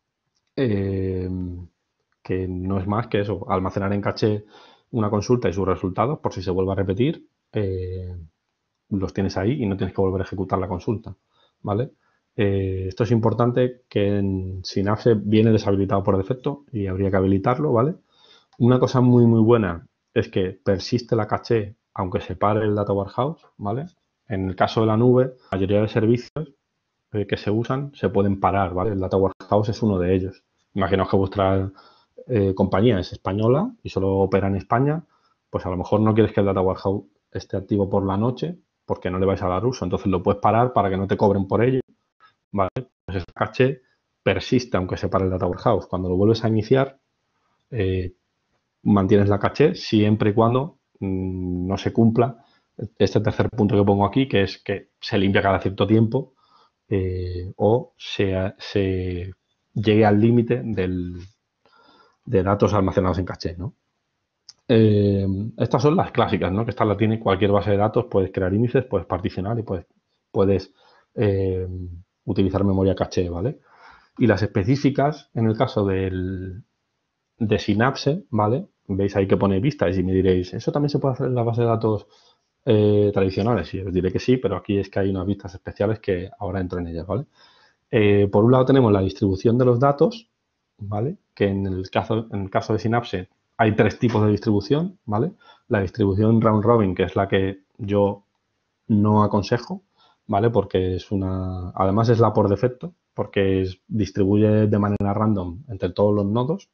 eh, que no es más que eso, almacenar en caché una consulta y sus resultados por si se vuelve a repetir. Eh, los tienes ahí y no tienes que volver a ejecutar la consulta, ¿vale? Eh, esto es importante, que en Synapse viene deshabilitado por defecto y habría que habilitarlo, ¿vale? Una cosa muy, muy buena es que persiste la caché aunque se pare el Data Warehouse, ¿vale? En el caso de la nube, la mayoría de servicios eh, que se usan se pueden parar, ¿vale? El Data Warehouse es uno de ellos. Imaginaos que vuestra eh, compañía es española y solo opera en España, pues a lo mejor no quieres que el Data Warehouse esté activo por la noche porque no le vais a dar uso. Entonces lo puedes parar para que no te cobren por ello, ¿vale? Pues esa caché persiste aunque se pare el Data Warehouse. Cuando lo vuelves a iniciar, eh, mantienes la caché siempre y cuando mmm, no se cumpla este tercer punto que pongo aquí, que es que se limpia cada cierto tiempo eh, o se, se llegue al límite del de datos almacenados en caché, ¿no? Eh, estas son las clásicas, ¿no? Que esta la tiene cualquier base de datos, puedes crear índices, puedes particionar y puedes, puedes eh, utilizar memoria caché, ¿vale? Y las específicas, en el caso del, de Synapse, ¿vale? Veis ahí que pone vistas y me diréis, ¿eso también se puede hacer en la base de datos eh, tradicionales? Y os diré que sí, pero aquí es que hay unas vistas especiales que ahora entro en ellas, ¿vale? Eh, por un lado tenemos la distribución de los datos, ¿vale? Que en el caso, en el caso de Synapse hay tres tipos de distribución, ¿vale? La distribución round robin, que es la que yo no aconsejo, ¿vale? Porque es una, además es la por defecto, porque es, distribuye de manera random entre todos los nodos,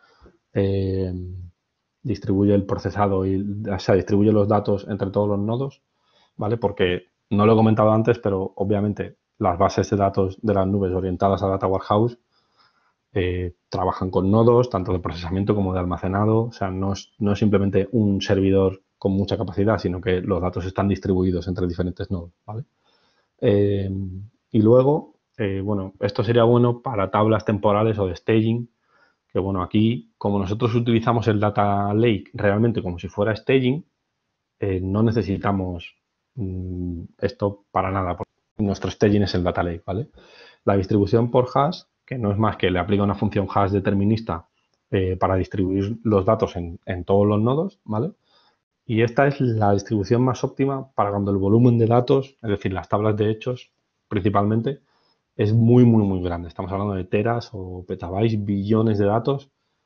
eh, distribuye el procesado y, o sea, distribuye los datos entre todos los nodos, ¿vale? Porque no lo he comentado antes, pero obviamente las bases de datos de las nubes orientadas a Data Warehouse eh, trabajan con nodos, tanto de procesamiento como de almacenado. O sea, no es, no es simplemente un servidor con mucha capacidad, sino que los datos están distribuidos entre diferentes nodos, ¿vale? Eh, y luego, eh, bueno, esto sería bueno para tablas temporales o de staging, que bueno, aquí, como nosotros utilizamos el Data Lake realmente como si fuera staging, eh, no necesitamos mmm, esto para nada, porque nuestro staging es el Data Lake, ¿vale? La distribución por hash, que no es más que le aplica una función hash determinista eh, para distribuir los datos en, en todos los nodos, ¿vale? Y esta es la distribución más óptima para cuando el volumen de datos, es decir, las tablas de hechos principalmente, es muy, muy, muy grande. Estamos hablando de teras o petabytes, billones de datos.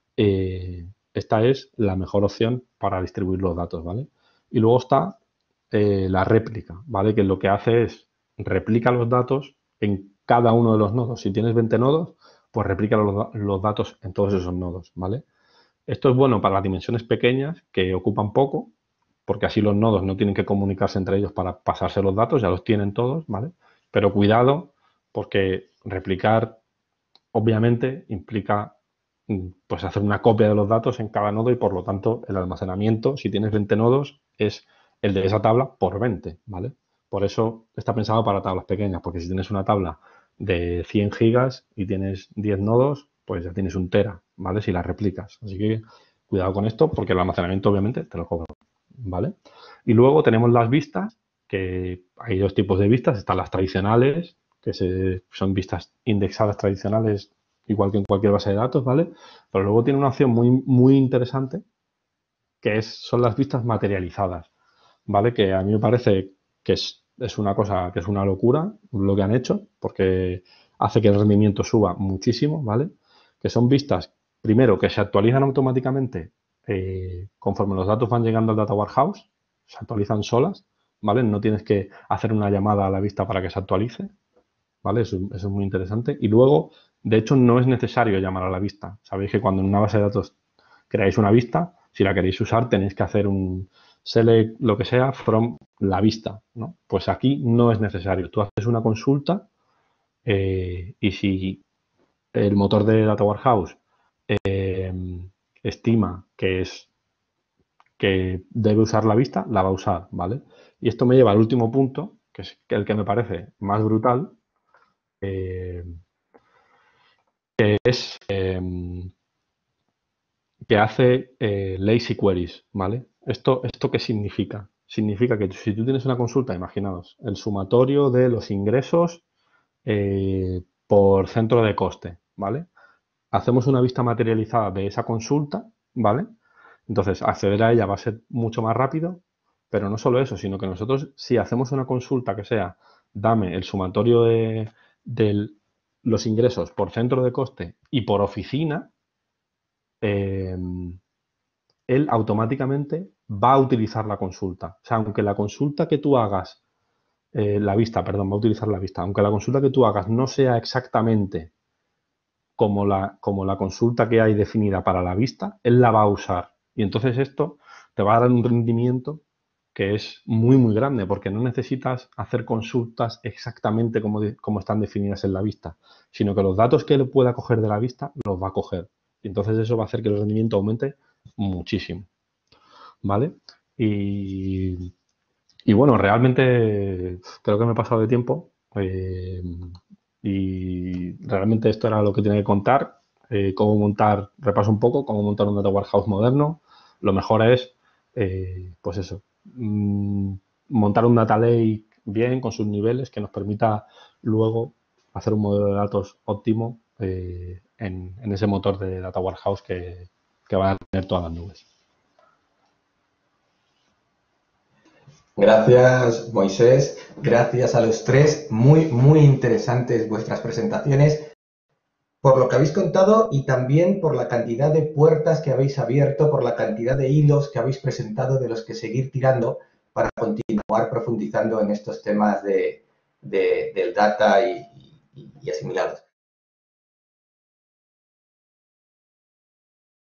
Eh, esta es la mejor opción para distribuir los datos, ¿vale? Y luego está eh, la réplica, ¿vale? Que lo que hace es replica los datos en cada uno de los nodos. Si tienes veinte nodos, pues replica los, los datos en todos esos nodos, ¿vale? Esto es bueno para las dimensiones pequeñas que ocupan poco, porque así los nodos no tienen que comunicarse entre ellos para pasarse los datos, ya los tienen todos, ¿vale? Pero cuidado, porque replicar obviamente implica pues hacer una copia de los datos en cada nodo y por lo tanto el almacenamiento, si tienes veinte nodos, es el de esa tabla por veinte, ¿vale? Por eso está pensado para tablas pequeñas, porque si tienes una tabla de cien gigas y tienes diez nodos, pues ya tienes un tera, ¿vale? Si la replicas. Así que cuidado con esto, porque el almacenamiento obviamente te lo cobra, ¿vale? Y luego tenemos las vistas, que hay dos tipos de vistas. Están las tradicionales, que se, son vistas indexadas tradicionales, igual que en cualquier base de datos, ¿vale? Pero luego tiene una opción muy, muy interesante, que es, son las vistas materializadas, ¿vale? Que a mí me parece que es, es una cosa, que es una locura lo que han hecho, porque hace que el rendimiento suba muchísimo, ¿vale? Que son vistas, primero, que se actualizan automáticamente eh, conforme los datos van llegando al Data Warehouse, se actualizan solas, ¿vale? No tienes que hacer una llamada a la vista para que se actualice, ¿vale? Eso, eso es muy interesante. Y luego, de hecho, no es necesario llamar a la vista. Sabéis que cuando en una base de datos creáis una vista, si la queréis usar, tenéis que hacer un select, lo que sea, from la vista, ¿no? Pues aquí no es necesario. Tú haces una consulta eh, y si el motor de Data Warehouse eh, estima que es que debe usar la vista, la va a usar, ¿vale? Y esto me lleva al último punto, que es el que me parece más brutal, eh, que es eh, que hace eh, lazy queries, ¿vale? ¿Esto, ¿Esto qué significa? Significa que si tú tienes una consulta, imaginaos, el sumatorio de los ingresos eh, por centro de coste, ¿vale? Hacemos una vista materializada de esa consulta, ¿vale? Entonces, acceder a ella va a ser mucho más rápido, Pero no solo eso, sino que nosotros, si hacemos una consulta que sea, dame el sumatorio de, de los ingresos por centro de coste y por oficina, eh, él automáticamente va a utilizar la consulta. O sea, aunque la consulta que tú hagas, eh, la vista, perdón, va a utilizar la vista, aunque la consulta que tú hagas no sea exactamente como la, como la consulta que hay definida para la vista, él la va a usar. Y entonces esto te va a dar un rendimiento que es muy, muy grande, porque no necesitas hacer consultas exactamente como, de, como están definidas en la vista, sino que los datos que él pueda coger de la vista los va a coger. Y entonces eso va a hacer que el rendimiento aumente muchísimo. ¿Vale? Y, y bueno, realmente creo que me he pasado de tiempo. Eh, y realmente esto era lo que tenía que contar. Eh, cómo montar, repaso un poco, cómo montar un data warehouse moderno. Lo mejor es, eh, pues eso, mmm, montar un data lake bien con sus niveles que nos permita luego hacer un modelo de datos óptimo eh, en, en ese motor de data warehouse que, que van a tener todas las nubes. Gracias, Moisés. Gracias a los tres. Muy, muy interesantes vuestras presentaciones, por lo que habéis contado y también por la cantidad de puertas que habéis abierto, por la cantidad de hilos que habéis presentado de los que seguir tirando para continuar profundizando en estos temas de, de, del data y, y, y asimilados.